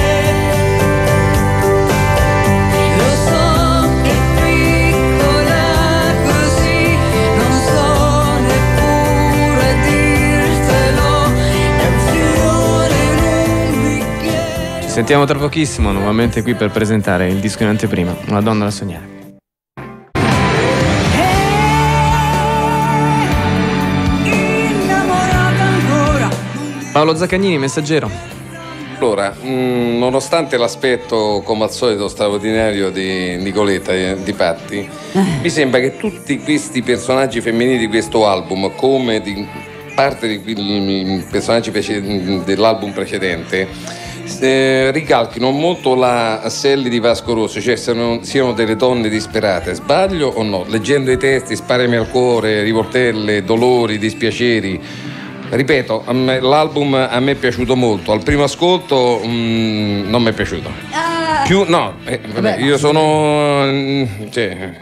Lo so che piccola così, non so neppure dirtelo, è un fiore in un bicchiere. Ci sentiamo tra pochissimo, nuovamente qui per presentare il disco in anteprima, Una donna da sognare. Innamorata ancora. Paolo Zaccagnini, Messaggero. Allora, mh, nonostante l'aspetto come al solito straordinario di Nicoletta eh, di Patti, mi sembra che tutti questi personaggi femminili di questo album, come di parte dei personaggi prece- dell'album precedente, eh, ricalchino molto la Sally di Vasco Rossi, cioè siano, siano delle donne disperate. Sbaglio o no? Leggendo i testi, Sparami al cuore, rivoltelle, dolori, dispiaceri. Ripeto, a me, l'album a me è piaciuto molto. Al primo ascolto mh, non mi è piaciuto. Più, no, eh, vabbè, io sono. Cioè,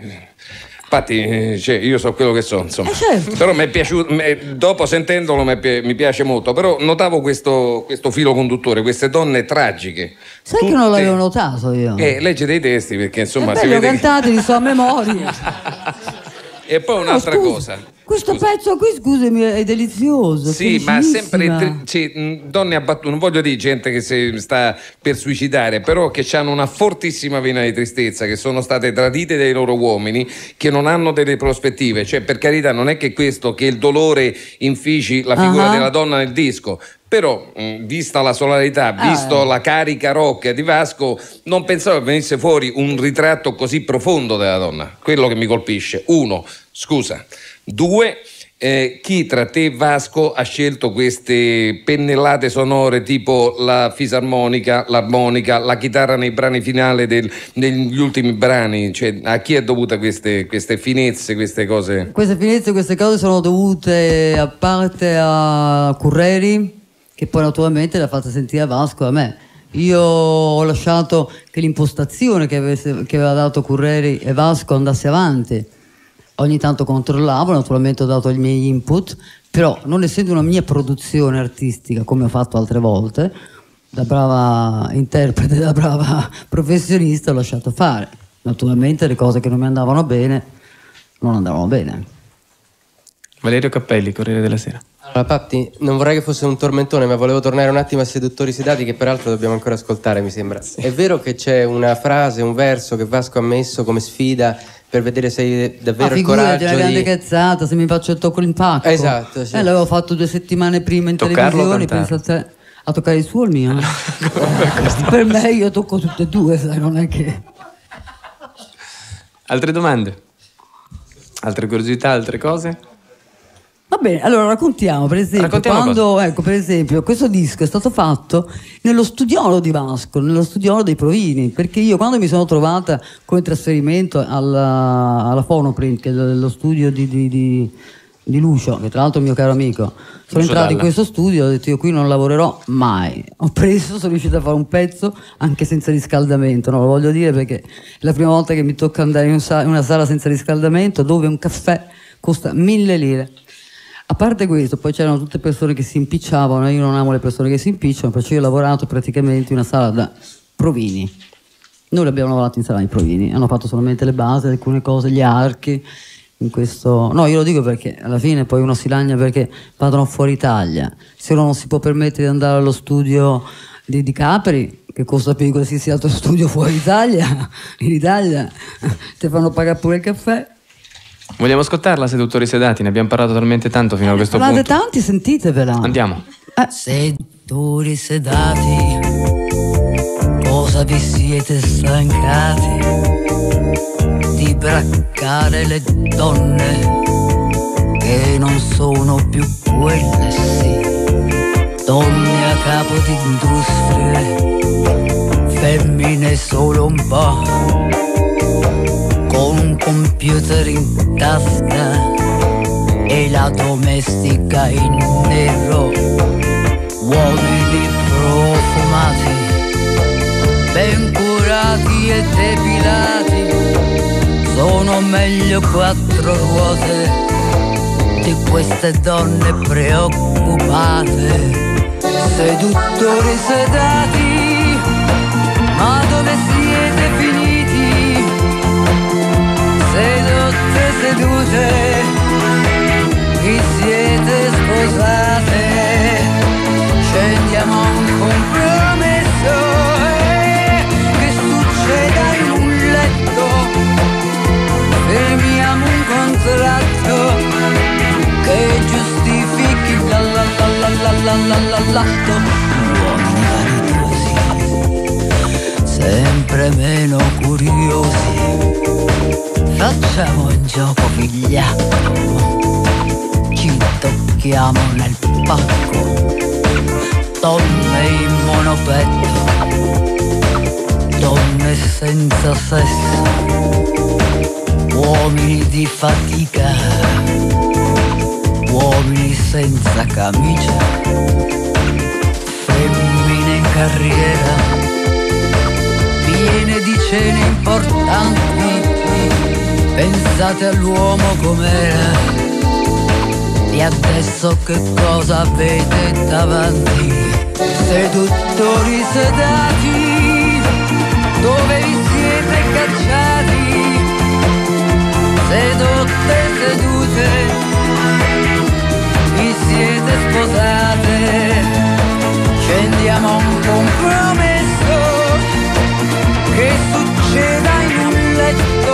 infatti, cioè, io so quello che so, insomma. Eh, certo. Però mi è piaciuto. Dopo sentendolo mi, è, mi piace molto. Però notavo questo, questo filo conduttore, queste donne tragiche. Sai tutte... che non l'avevo notato io? Eh, legge dei testi perché insomma. È si bello, vede cantati, li so a memoria. Che... E poi un'altra no, scusa, cosa. Questo Scusa. pezzo qui, scusami, è delizioso. Sì, ma sempre felicissima. cioè, mh, donne abbattute, non voglio dire gente che si sta per suicidare, però che hanno una fortissima vena di tristezza, che sono state tradite dai loro uomini, che non hanno delle prospettive. Cioè, per carità, non è che questo, che il dolore infici la figura Uh-huh. della donna nel disco. Però, mh, vista la solarità, Ah, visto eh. la carica rock di Vasco, non pensavo che venisse fuori un ritratto così profondo della donna. Quello che mi colpisce. Uno, scusa. Due, eh, chi tra te e Vasco ha scelto queste pennellate sonore tipo la fisarmonica, l'armonica, la chitarra nei brani finali del, negli ultimi brani? Cioè, a chi è dovuta queste, queste finezze, queste cose? Queste finezze, queste cose sono dovute a parte a Curreri, che poi naturalmente l'ha fatta sentire a Vasco e a me. Io ho lasciato che l'impostazione che, avesse, che aveva dato Curreri e Vasco andasse avanti. Ogni tanto controllavo, naturalmente ho dato i miei input, però non essendo una mia produzione artistica, come ho fatto altre volte, da brava interprete, da brava professionista, ho lasciato fare. Naturalmente le cose che non mi andavano bene, non andavano bene. Valerio Cappelli, Corriere della Sera. Allora, Patti, non vorrei che fosse un tormentone, ma volevo tornare un attimo a Seduttori Sedati, che peraltro dobbiamo ancora ascoltare, mi sembra. È vero che c'è una frase, un verso che Vasco ha messo come sfida per vedere se hai davvero Ma il figurati, coraggio una grande di... cazzata, se mi faccio il tocco l'impacco. Esatto, sì. Eh, l'avevo fatto due settimane prima in Toccarlo o televisione, cantarlo? pensa a te. A toccare il suo o il mio? Per me io tocco tutte e due, sai, non è che... Altre domande? Altre curiosità, altre cose? Va bene, allora raccontiamo, per esempio, Raccontiamo quando, ecco, per esempio, questo disco è stato fatto nello studiolo di Vasco, nello studiolo dei Provini, perché io quando mi sono trovata come trasferimento alla, alla Fonoprint, che è lo studio di, di, di, di Lucio, che tra l'altro è un mio caro amico, sono Lucio entrato Dalla. in questo studio e ho detto io qui non lavorerò mai. Ho preso, sono riuscita a fare un pezzo anche senza riscaldamento, no? Lo voglio dire perché è la prima volta che mi tocca andare in un sa- in una sala senza riscaldamento dove un caffè costa mille lire. A parte questo, poi c'erano tutte persone che si impicciavano, io non amo le persone che si impicciano, perciò io ho lavorato praticamente in una sala da Provini. Noi abbiamo lavorato in sala di Provini, hanno fatto solamente le basi, alcune cose, gli archi, in questo... No, io lo dico perché alla fine poi uno si lagna perché vadano fuori Italia. Se uno non si può permettere di andare allo studio di, di Capri, che costa più di qualsiasi altro studio fuori Italia, in Italia ti fanno pagare pure il caffè. Vogliamo ascoltarla, Seduttori Sedati? Ne abbiamo parlato talmente tanto fino a questo Parlate punto. tanti, sentitevela. Andiamo. Eh. Seduttori sedati, cosa vi siete stancati di braccare le donne che non sono più quelle, sì, donne a capo di industrie, femmine solo un po', con un computer in tasca e la domestica in nero, uomini profumati, ben curati e depilati, sono meglio quattro ruote di queste donne preoccupate. Seduttori sedati, ma dove siete finiti? Sedotte sedute, vi siete sposate, scendiamo a un compromesso, eh, che succeda in un letto, firmiamo un contratto che giustifichi la la la la la la la la l'atto. Uomini vanitosi, sempre meno curiosi, facciamo un gioco vigliacco, ci tocchiamo nel pacco, donne in monopetto, donne senza sesso, uomini di fatica, uomini senza camicia, femmine in carriera, piene di cene importanti. Pensate all'uomo com'era e adesso che cosa avete davanti? Seduttori sedati, dove vi siete cacciati? Sedotte sedute, vi siete sposate, scendiamo a un compromesso, che succeda in un letto,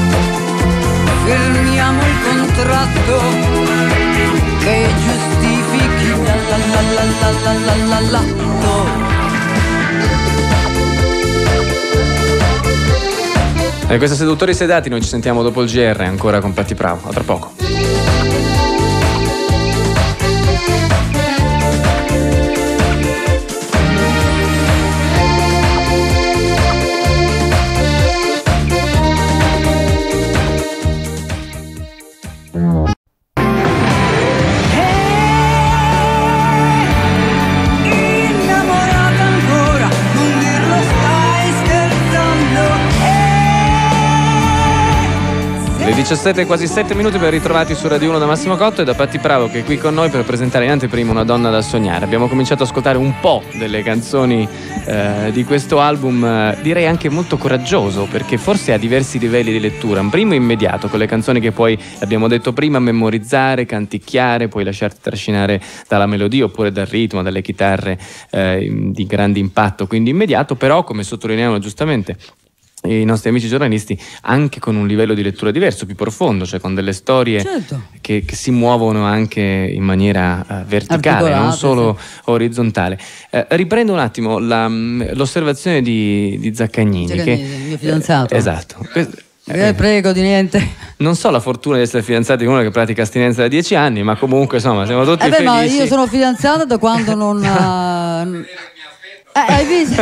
firmiamo il contratto che giustifichi la la la la la la la l'atto. E questo Seduttori Sedati, noi ci sentiamo dopo il G R ancora con Patti Bravo. A tra poco. diciassette, quasi sette minuti ben ritrovati su Radio uno da Massimo Cotto e da Patti Bravo, che è qui con noi per presentare in anteprima Una donna da sognare. Abbiamo cominciato ad ascoltare un po' delle canzoni eh, di questo album, eh, direi anche molto coraggioso, perché forse ha diversi livelli di lettura. Un primo immediato, con le canzoni che puoi, l'abbiamo detto prima, memorizzare, canticchiare, puoi lasciarti trascinare dalla melodia oppure dal ritmo, dalle chitarre eh, di grande impatto, quindi immediato, però come sottolineavano giustamente i nostri amici giornalisti, anche con un livello di lettura diverso, più profondo, cioè con delle storie certo. che, che si muovono anche in maniera uh, verticale, articolate, non solo sì. orizzontale. Uh, riprendo un attimo la, l'osservazione di, di Zaccagnini, Zaccagnini, che, il mio fidanzato. Eh, esatto. Que- Eh, prego, di niente. Non so la fortuna di essere fidanzati con uno che pratica astinenza da dieci anni, ma comunque insomma siamo tutti eh beh, felici. Ma io sono fidanzata da quando non... Uh... Eh, hai visto?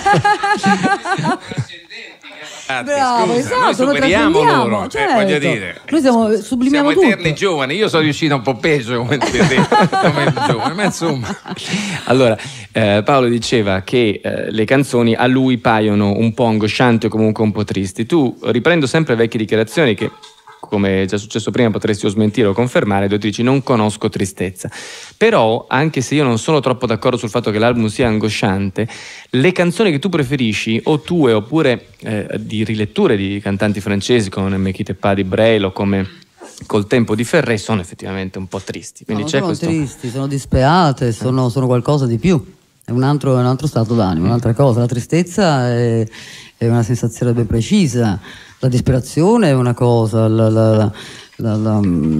Bravo, scusa, esatto, noi superiamo lo loro, certo. eh, voglio dire. Noi siamo, sublimiamo siamo tutto. eterni giovani, io sono riuscito un po' peggio come giovane, ma insomma. Allora, eh, Paolo diceva che eh, le canzoni a lui paiono un po' angoscianti o comunque un po' tristi. Tu, riprendo sempre vecchie dichiarazioni che, come è già successo prima, potresti o smentire o confermare, dove tu dici non conosco tristezza. Però, anche se io non sono troppo d'accordo sul fatto che l'album sia angosciante, le canzoni che tu preferisci, o tue oppure eh, di riletture di cantanti francesi come Mekite Pa di Brel o come Col tempo di Ferré, sono effettivamente un po' tristi. Quindi no, c'è sono questo... tristi, sono disperate, sono, sono qualcosa di più. È un altro, è un altro stato d'animo, un'altra cosa. La tristezza è, è una sensazione ben precisa. La disperazione è una cosa, la, la, la, la, la,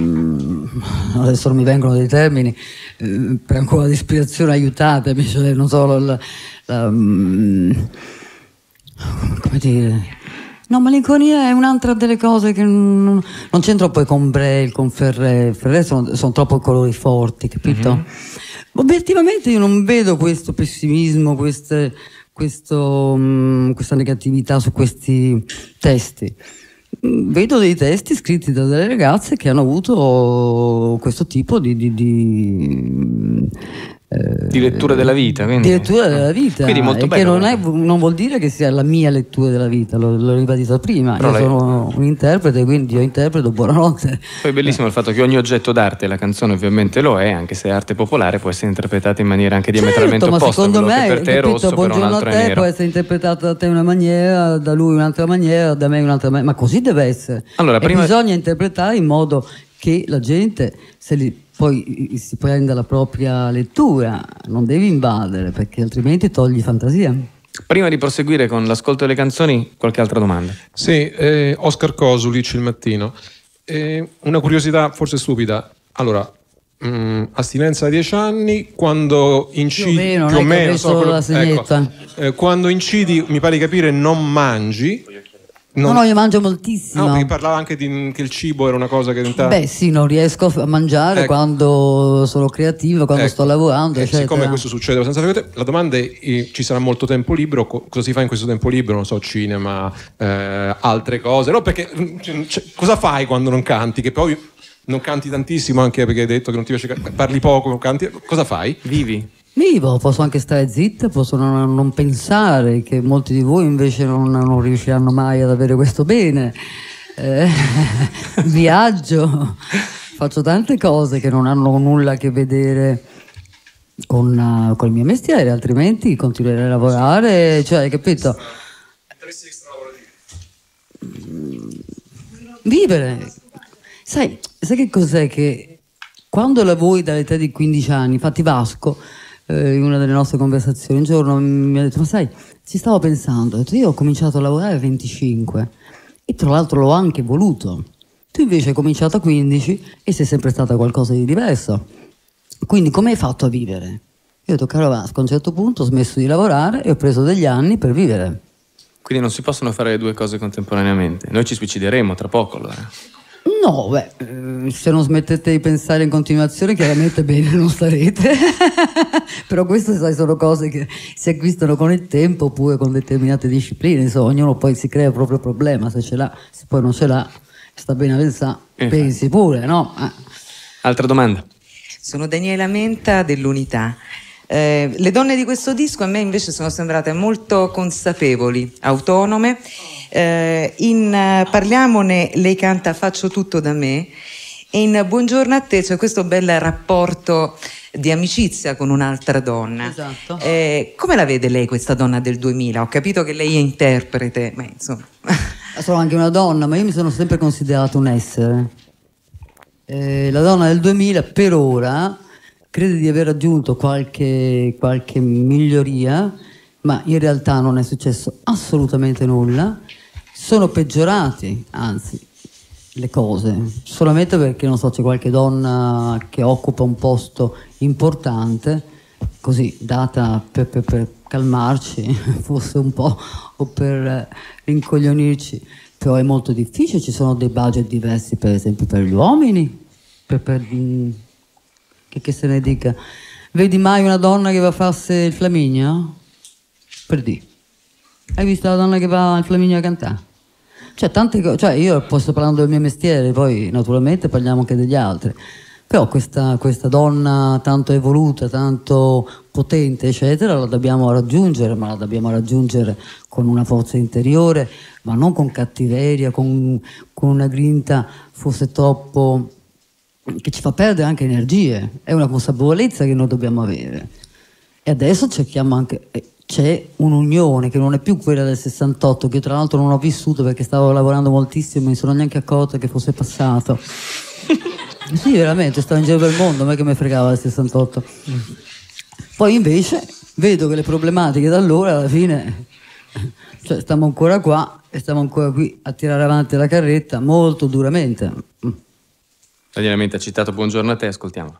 adesso non mi vengono dei termini, eh, per ancora l'ispirazione aiutatemi, cioè, non so, la, la, la, come dire, no, malinconia è un'altra delle cose che non, non c'entra poi con Brel, con Ferré, Ferré sono, sono troppo colori forti, capito? Mm-hmm. Obiettivamente io non vedo questo pessimismo, queste... Questo, um, questa negatività su questi testi. Vedo dei testi scritti da delle ragazze che hanno avuto questo tipo di, di, di, eh, di lettura della vita, quindi. Di lettura della vita. Quindi molto e bello, che non, è, non vuol dire che sia la mia lettura della vita, l'ho, l'ho ribadito prima. Però io lei... sono un interprete, quindi io interpreto, buonanotte. Poi è bellissimo il fatto che ogni oggetto d'arte, la canzone ovviamente lo è, anche se è arte popolare, può essere interpretata in maniera anche diametralmente certo, opposta. Ma secondo me, che per te è capito, rosso, per un altro a te è nero. Può essere interpretata da te in una maniera, da lui in un'altra maniera, da me in un'altra maniera, ma così deve essere. Allora, e prima... bisogna interpretare in modo che la gente se li, poi si prenda la propria lettura, non devi invadere perché altrimenti togli fantasia. Prima di proseguire con l'ascolto delle canzoni, qualche altra domanda? Sì, eh, Oscar Kosulic, Il Mattino. Eh, una curiosità forse stupida. Allora, mh, astinenza a dieci anni, quando incidi... Più o meno, più o non è che meno, ho so, messo quello, la segnetta. Ecco, eh, quando incidi, mi pare di capire, non mangi. Non... No, no, io mangio moltissimo. No, perché parlava anche di che il cibo era una cosa che diventava... Beh sì, non riesco a mangiare ecco. quando sono creativa, quando ecco. sto lavorando, eh, eccetera. Siccome questo succede abbastanza frequentemente, la domanda è, eh, ci sarà molto tempo libero, co- cosa si fa in questo tempo libero? Non so, cinema, eh, altre cose, no? Perché cioè, cosa fai quando non canti? Che poi non canti tantissimo, anche perché hai detto che non ti piace, parli poco, non canti, cosa fai? Vivi? Vivo, posso anche stare zitta, posso non, non pensare, che molti di voi invece non, non riusciranno mai ad avere questo bene. Eh, viaggio, faccio tante cose che non hanno nulla a che vedere con, uh, con il mio mestiere, altrimenti continuerei a lavorare, cioè, capito? Vivere. Sai, sai che cos'è che quando lavori dall'età di quindici anni, infatti Vasco, in una delle nostre conversazioni un giorno mi ha detto ma sai, ci stavo pensando, ho detto, io ho cominciato a lavorare a venticinque e tra l'altro l'ho anche voluto, tu invece hai cominciato a quindici e sei sempre stata qualcosa di diverso, quindi come hai fatto a vivere? Io ho detto caro Vasco, a un certo punto ho smesso di lavorare e ho preso degli anni per vivere. Quindi non si possono fare le due cose contemporaneamente, noi ci suicideremo tra poco allora. No, beh, se non smettete di pensare in continuazione chiaramente bene non starete. Però queste sai, sono cose che si acquistano con il tempo oppure con determinate discipline, insomma, ognuno poi si crea il proprio problema, se ce l'ha, se poi non ce l'ha, sta bene a pensare, pensi pure, no? Eh. Altra domanda? Sono Daniela Menta dell'Unità. Eh, le donne di questo disco a me invece sono sembrate molto consapevoli, autonome. Eh, in uh, Parliamone lei canta Faccio tutto da me e in Buongiorno a te c'è questo bel rapporto di amicizia con un'altra donna. Esatto. Eh, come la vede lei questa donna del duemila? Ho capito che lei è interprete, ma insomma... Sono anche una donna, ma io mi sono sempre considerata un essere. Eh, la donna del duemila per ora crede di aver raggiunto qualche, qualche miglioria, ma in realtà non è successo assolutamente nulla. Sono peggiorati, anzi, le cose, solamente perché, non so, c'è qualche donna che occupa un posto importante, così, data per, per, per calmarci, forse un po', o per rincoglionirci. però è molto difficile, ci sono dei budget diversi per esempio per gli uomini, per, per, che, che se ne dica. Vedi mai una donna che va a farsi il Flaminio? Per dire. Hai visto la donna che va al Flaminio a cantare? Cioè, tante cose, cioè io sto parlando del mio mestiere, poi naturalmente parliamo anche degli altri. Però questa, questa donna tanto evoluta, tanto potente, eccetera, la dobbiamo raggiungere, ma la dobbiamo raggiungere con una forza interiore, ma non con cattiveria, con, con una grinta forse troppo, che ci fa perdere anche energie. È una consapevolezza che noi dobbiamo avere. E adesso cerchiamo anche, c'è un'unione che non è più quella del sessantotto, che tra l'altro non ho vissuto perché stavo lavorando moltissimo e non mi sono neanche accorta che fosse passato. Sì, veramente, stavo in giro per il mondo, non è che mi fregava del sessantotto. Poi invece vedo che le problematiche da allora alla fine, cioè stiamo ancora qua e stiamo ancora qui a tirare avanti la carretta molto duramente. Praticamente ha citato Buongiorno a te, ascoltiamolo.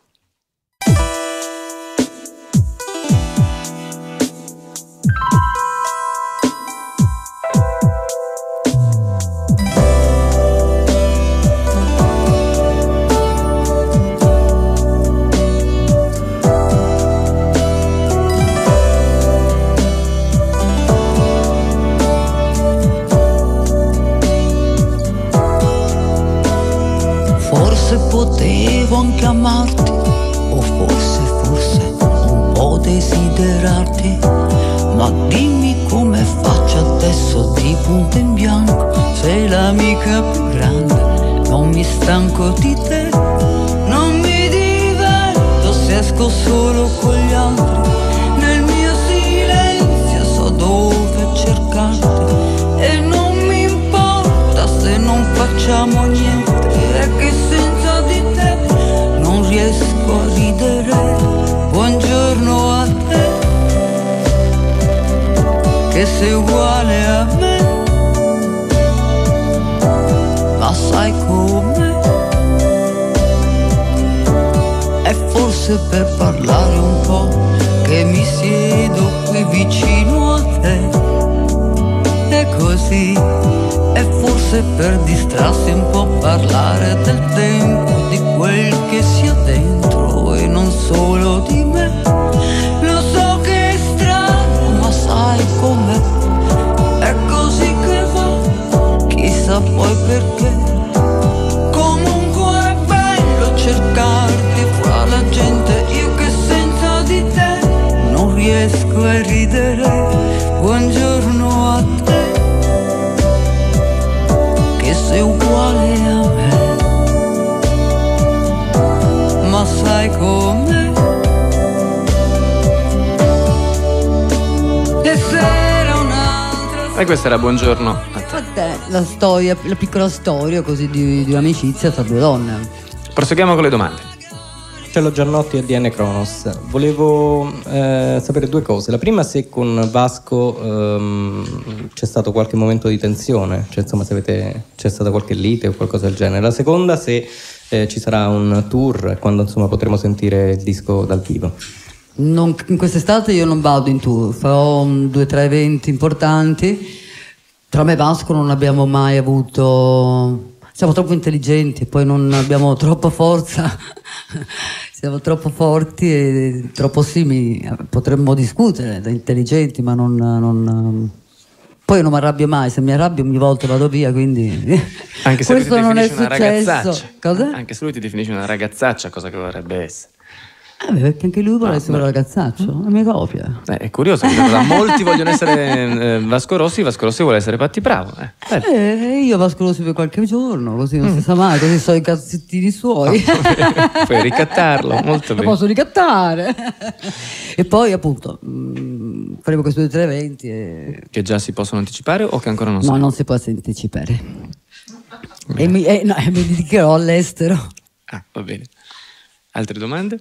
Potevo anche amarti, o forse, forse un po' desiderarti, ma dimmi come faccio adesso di punto in bianco. Sei l'amica più grande, non mi stanco di te, non mi diverto se esco solo con gli altri. Nel mio silenzio so dove cercarti e non mi importa se non facciamo niente, è che senza di te non riesco a ridere. Buongiorno a te, che sei uguale a me, ma sai com'è? È forse per parlare un po' che mi siedo qui vicino a te, è così. È forse per distrarsi un po', parlare del tempo, di quel che sia dentro e non solo di me. Lo so che è strano, ma sai com'è? È così che va, chissà poi perché. Comunque è bello cercarti fra la gente, io che senza di te non riesco a ridere. Buongiorno a te, sei uguale a me, ma sai com'è? E sera un'altra. E questa era Buongiorno a te. A te, la storia, la piccola storia così di, di un'amicizia tra due donne. Proseguiamo con le domande. Cielo Giannotti e Diane Cronos. Volevo eh, sapere due cose. La prima, se con Vasco ehm, c'è stato qualche momento di tensione, cioè insomma se avete, c'è stata qualche lite o qualcosa del genere. La seconda, se eh, ci sarà un tour, quando insomma potremo sentire il disco dal vivo. Non, in quest'estate io non vado in tour, farò um, due o tre eventi importanti. Tra me e Vasco non abbiamo mai avuto... Siamo troppo intelligenti e poi non abbiamo troppa forza, siamo troppo forti e troppo simili. Potremmo discutere da intelligenti, ma non, non... Poi non mi arrabbio mai, se mi arrabbio ogni volta vado via, quindi anche se questo non è successo. Cosa? Anche se lui ti definisce una ragazzaccia, cosa che vorrebbe essere. Eh beh, perché anche lui vuole no, essere un ragazzaccio, la mia copia. Eh, è curioso, molti vogliono essere eh, Vasco Rossi, Vasco Rossi vuole essere Patti Bravo. Eh. Eh, io Vasco Rossi per qualche giorno, così non mm. si sa mai, così so i cazzettini suoi. Oh, puoi ricattarlo, molto Lo bene. posso ricattare. E poi appunto mh, faremo questi due o tre eventi. E... Che già si possono anticipare o che ancora non si? No, non si può anticipare. E mi, eh, no, mi dedicherò all'estero. Ah, va bene. Altre domande?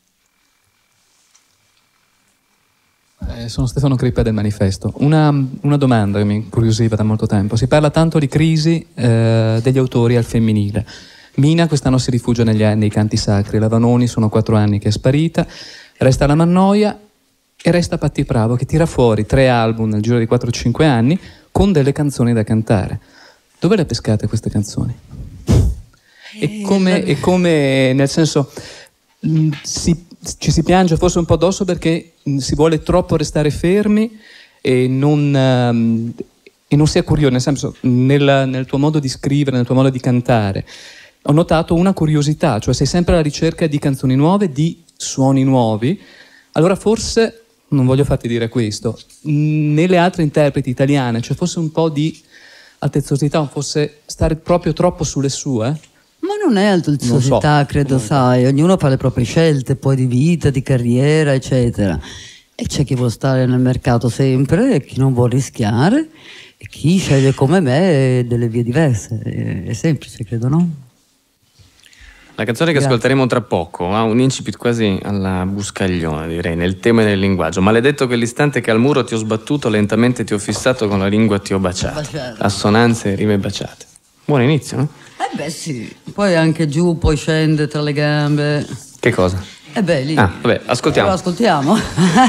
Eh, sono Stefano Crippa del Manifesto. Una, una domanda che mi incuriosiva da molto tempo. Si parla tanto di crisi eh, degli autori al femminile. Mina quest'anno si rifugia negli, nei canti sacri, la Vanoni sono quattro anni che è sparita, resta la Mannoia e resta Patti Bravo che tira fuori tre album nel giro di quattro cinque anni con delle canzoni da cantare. dove le pescate queste canzoni? E come, e come nel senso, mh, si, ci si piange forse un po' addosso perché mh, si vuole troppo restare fermi e non, um, e non si è curiosi, nel senso, nel, nel tuo modo di scrivere, nel tuo modo di cantare, ho notato una curiosità, cioè sei sempre alla ricerca di canzoni nuove, di suoni nuovi. Allora forse, non voglio farti dire questo, mh, nelle altre interpreti italiane c'è forse un po' di altezzosità, forse stare proprio troppo sulle sue? Ma non è altezzosità, so. credo, Comunque. sai, ognuno fa le proprie scelte, poi di vita, di carriera, eccetera. E c'è chi vuole stare nel mercato sempre, e chi non vuole rischiare, e chi sceglie come me delle vie diverse. È, è semplice, credo, no? La canzone che Grazie. ascolteremo tra poco ha un incipit quasi alla Buscaglione, direi, nel tema e nel linguaggio. Maledetto quell'istante che al muro ti ho sbattuto, lentamente ti ho fissato, con la lingua ti ho baciato. baciato. Assonanze, rime baciate. Buon inizio, no? Eh beh sì, poi anche giù, poi scende tra le gambe. Che cosa? Eh beh, lì. Ah, vabbè, ascoltiamo. Allora, ascoltiamo.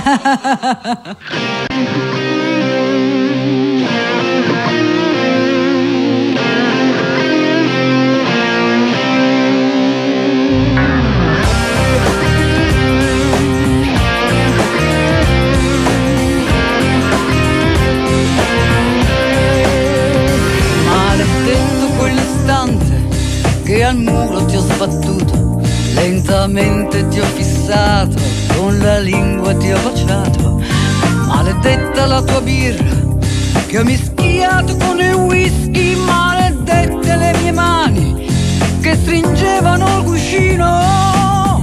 Che al muro ti ho sbattuto, lentamente ti ho fissato, con la lingua ti ho baciato. Maledetta la tua birra, che ho mischiato con il whisky. Maledette le mie mani, che stringevano il cuscino.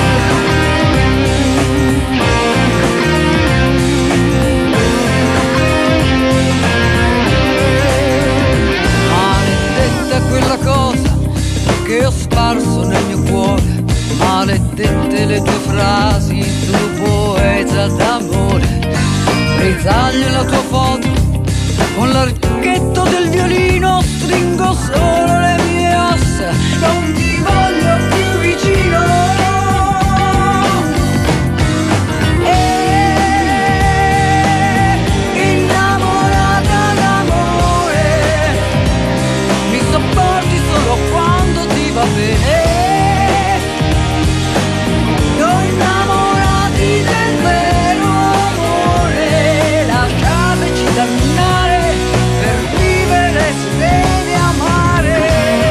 Maledetta quella cosa che ho sparso nel mio cuore, maledette le tue frasi, tu poeta d'amore. Ritaglio la tua foto con l'archetto del violino, stringo solo le mie ossa, non ti voglio più vicino. Va bene, noi innamorati del vero amore, lasciateci camminare, per vivere si deve amare.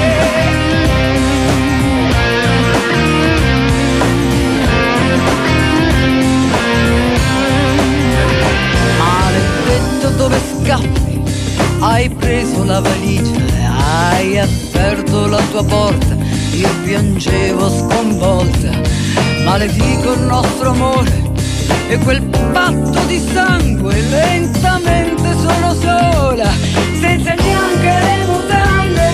Maledetto, dove scappi? Hai preso la valigia, hai aperto la tua porta, io piangevo sconvolta. Maledico il nostro amore e quel patto di sangue, lentamente sono sola, senza neanche le mutande.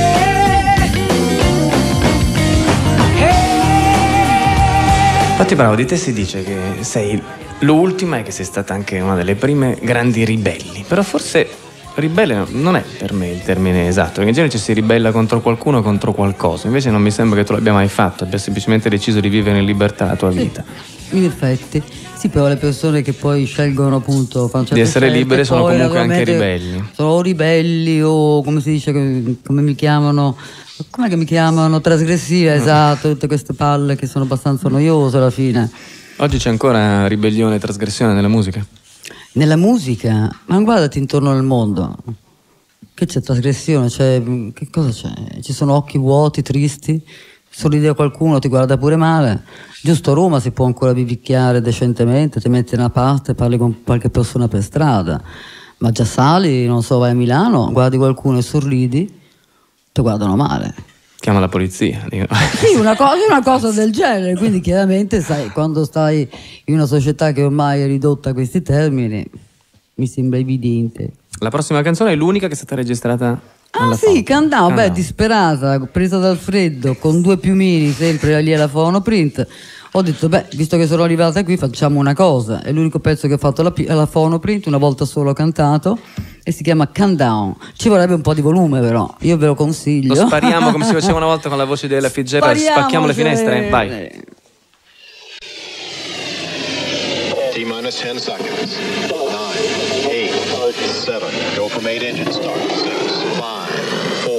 Infatti bravo, di te si dice che sei l'ultima e che sei stata anche una delle prime grandi ribelli, però forse ribelle non è per me il termine esatto, perché in genere ci si ribella contro qualcuno o contro qualcosa, invece non mi sembra che tu l'abbia mai fatto, abbia semplicemente deciso di vivere in libertà la tua vita. Sì, in effetti, sì, però le persone che poi scelgono appunto di essere libere sono comunque anche ribelli. Sono ribelli o come si dice, come mi chiamano, com'è che mi chiamano? Trasgressiva, esatto, tutte queste palle che sono abbastanza noiose alla fine. Oggi c'è ancora ribellione e trasgressione nella musica? Nella musica? Ma guardati intorno nel mondo. Che c'è trasgressione? C'è, che cosa c'è? Ci sono occhi vuoti, tristi, sorride a qualcuno, ti guarda pure male. Giusto, a Roma si può ancora vivicchiare decentemente, ti metti da una parte, parli con qualche persona per strada. Ma già sali, non so, vai a Milano, guardi qualcuno e sorridi, ti guardano male. Chiama la polizia. Sì, una cosa, una cosa del genere, quindi chiaramente sai, quando stai in una società che ormai è ridotta a questi termini, mi sembra evidente. La prossima canzone è l'unica che è stata registrata alla Ah sì, Countdown, Countdown. beh, disperata, presa dal freddo, con due piumini, sempre lì alla Phonoprint. Ho detto, beh, visto che sono arrivata qui, facciamo una cosa. È l'unico pezzo che ho fatto alla, alla Phonoprint, una volta solo ho cantato, e si chiama Countdown. Ci vorrebbe un po' di volume, però, io ve lo consiglio. Lo spariamo come si faceva una volta con la voce della Fitzgerald, spacchiamo le finestre, vai. T-minus ten seconds. nine, eight, seven, go from eight engine start. six, five, four,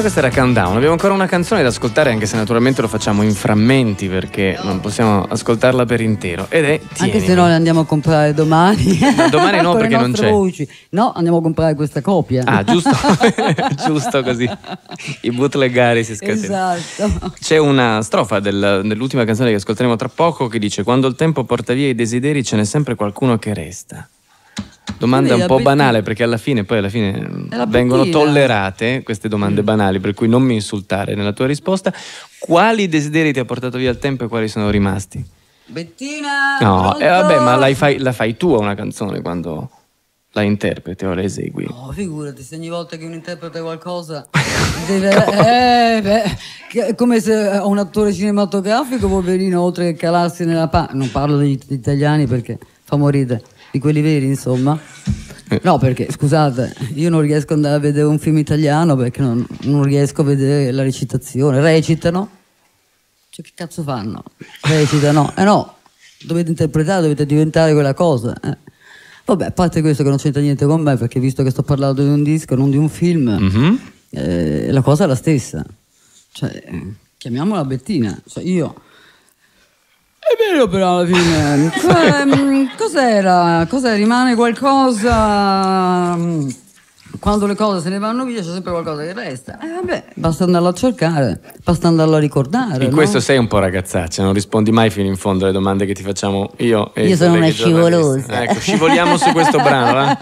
questa era Countdown. Abbiamo ancora una canzone da ascoltare, anche se naturalmente lo facciamo in frammenti perché non possiamo ascoltarla per intero. Ed è Tienimi. Anche se noi le andiamo a comprare domani. Domani no, con perché le non nostre c'è. voci. No, andiamo a comprare questa copia. Ah, giusto, giusto così. I bootlegari si scatenano. Esatto. C'è una strofa del- dell'ultima canzone che ascolteremo tra poco che dice: quando il tempo porta via i desideri ce n'è sempre qualcuno che resta. Domanda Quindi un la po' Bettina- banale, perché alla fine poi alla fine È la vengono Bettina. tollerate queste domande banali, per cui non mi insultare nella tua risposta. Quali desideri ti ha portato via il tempo e quali sono rimasti? Bettina! No, e pronto? vabbè, ma la fai, la fai tu a una canzone quando la interpreti o la esegui. No, figurati, se ogni volta che uno interpreta qualcosa deve, eh, beh, che- è come se a un attore cinematografico, poverino, oltre che calarsi nella pa... non parlo degli degli italiani perché fa morire, di quelli veri, insomma. No, perché, scusate, io non riesco ad andare a vedere un film italiano perché non, non riesco a vedere la recitazione. Recitano? Cioè, che cazzo fanno? Recitano? Eh no, dovete interpretare, dovete diventare quella cosa. eh. Vabbè, a parte questo che non c'entra niente con me, perché visto che sto parlando di un disco, non di un film, Mhm. eh, la cosa è la stessa. Cioè, eh, chiamiamola Bettina. Cioè, io... È vero però alla fine. Cioè, mm, cos'era? Cos'è? Rimane qualcosa... mm, Quando le cose se ne vanno via c'è sempre qualcosa che resta. Eh vabbè, basta andarlo a cercare, basta andarlo a ricordare. In no? questo sei un po' ragazzaccia, non rispondi mai fino in fondo alle domande che ti facciamo io e Io i sono colleghi una giornalisti. scivolosa. Ecco, scivoliamo su questo brano, va?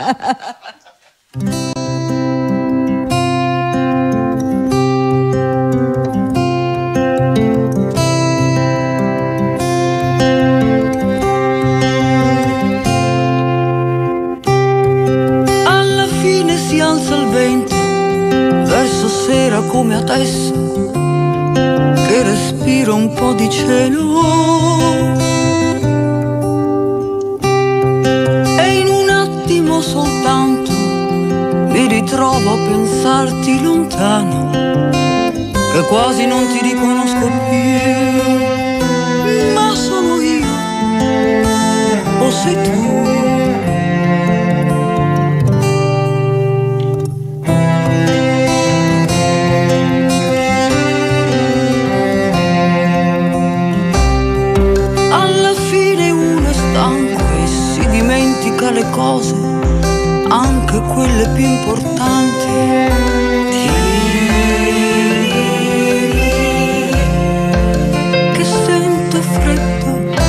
Alla fine si alza il vento verso sera come adesso, che respiro un po' di cielo e in un attimo soltanto mi ritrovo a pensarti lontano, che quasi non ti riconosco più, ma sono io o sei tu? Alla fine uno è stanco e si dimentica le cose, anche quelle più importanti. Che sento freddo.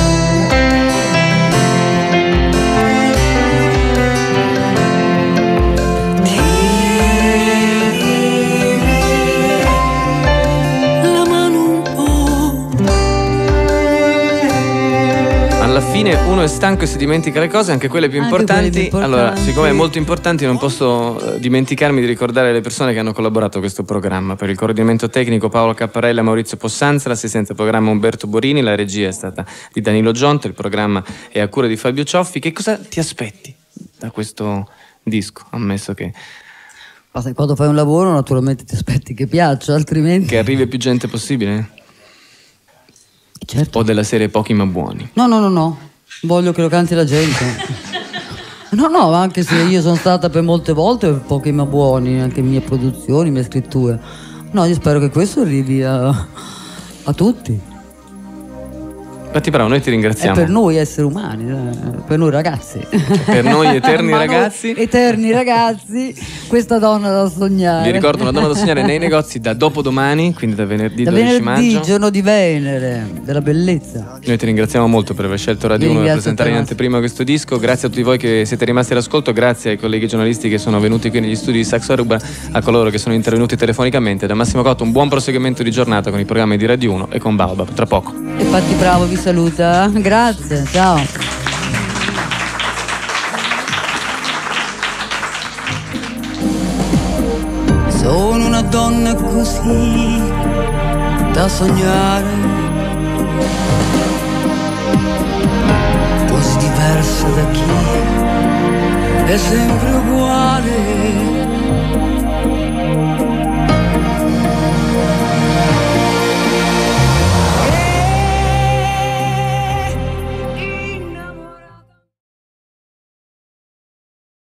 La mano un po'. Alla fine uno è stanco e si dimentica le cose, anche quelle più Anche importanti. quelle più Allora, importanti. siccome è molto importante, non posso eh, dimenticarmi di ricordare le persone che hanno collaborato a questo programma. Per il coordinamento tecnico Paolo Capparella e Maurizio Possanza, l'assistenza al programma Umberto Borini, la regia è stata di Danilo Gionta, il programma è a cura di Fabio Cioffi. Che cosa ti aspetti da questo disco? Ammesso che, Ma sai, quando fai un lavoro naturalmente ti aspetti che piaccia, altrimenti... che arrivi più gente possibile? Certo. O della serie Pochi ma buoni? No, no, no, no, voglio che lo canti la gente. No, no, anche se io sono stata per molte volte per Pochi ma buoni, anche mie produzioni, mie scritture. No, io spero che questo arrivi a, a tutti. Infatti bravo, noi ti È ringraziamo. per noi esseri umani, eh, per noi ragazzi. Per noi eterni Ma noi ragazzi. eterni ragazzi, questa donna da sognare. Vi ricordo una donna da sognare nei negozi da dopodomani, quindi da venerdì Da dodici venerdì, maggio. giorno di Venere, della bellezza. Noi ti ringraziamo molto per aver scelto Radio Vi uno per ringrazio presentare in tanto. anteprima questo disco. Grazie a tutti voi che siete rimasti all'ascolto, grazie ai colleghi giornalisti che sono venuti qui negli studi di Saxo Aruba, a coloro che sono intervenuti telefonicamente. Da Massimo Cotto un buon proseguimento di giornata con i programmi di Radio uno e con Baobab. Tra poco. E Patti Bravo vi saluta. Grazie, ciao. Sono una donna così da sognare, così diversa da chi è sempre uguale.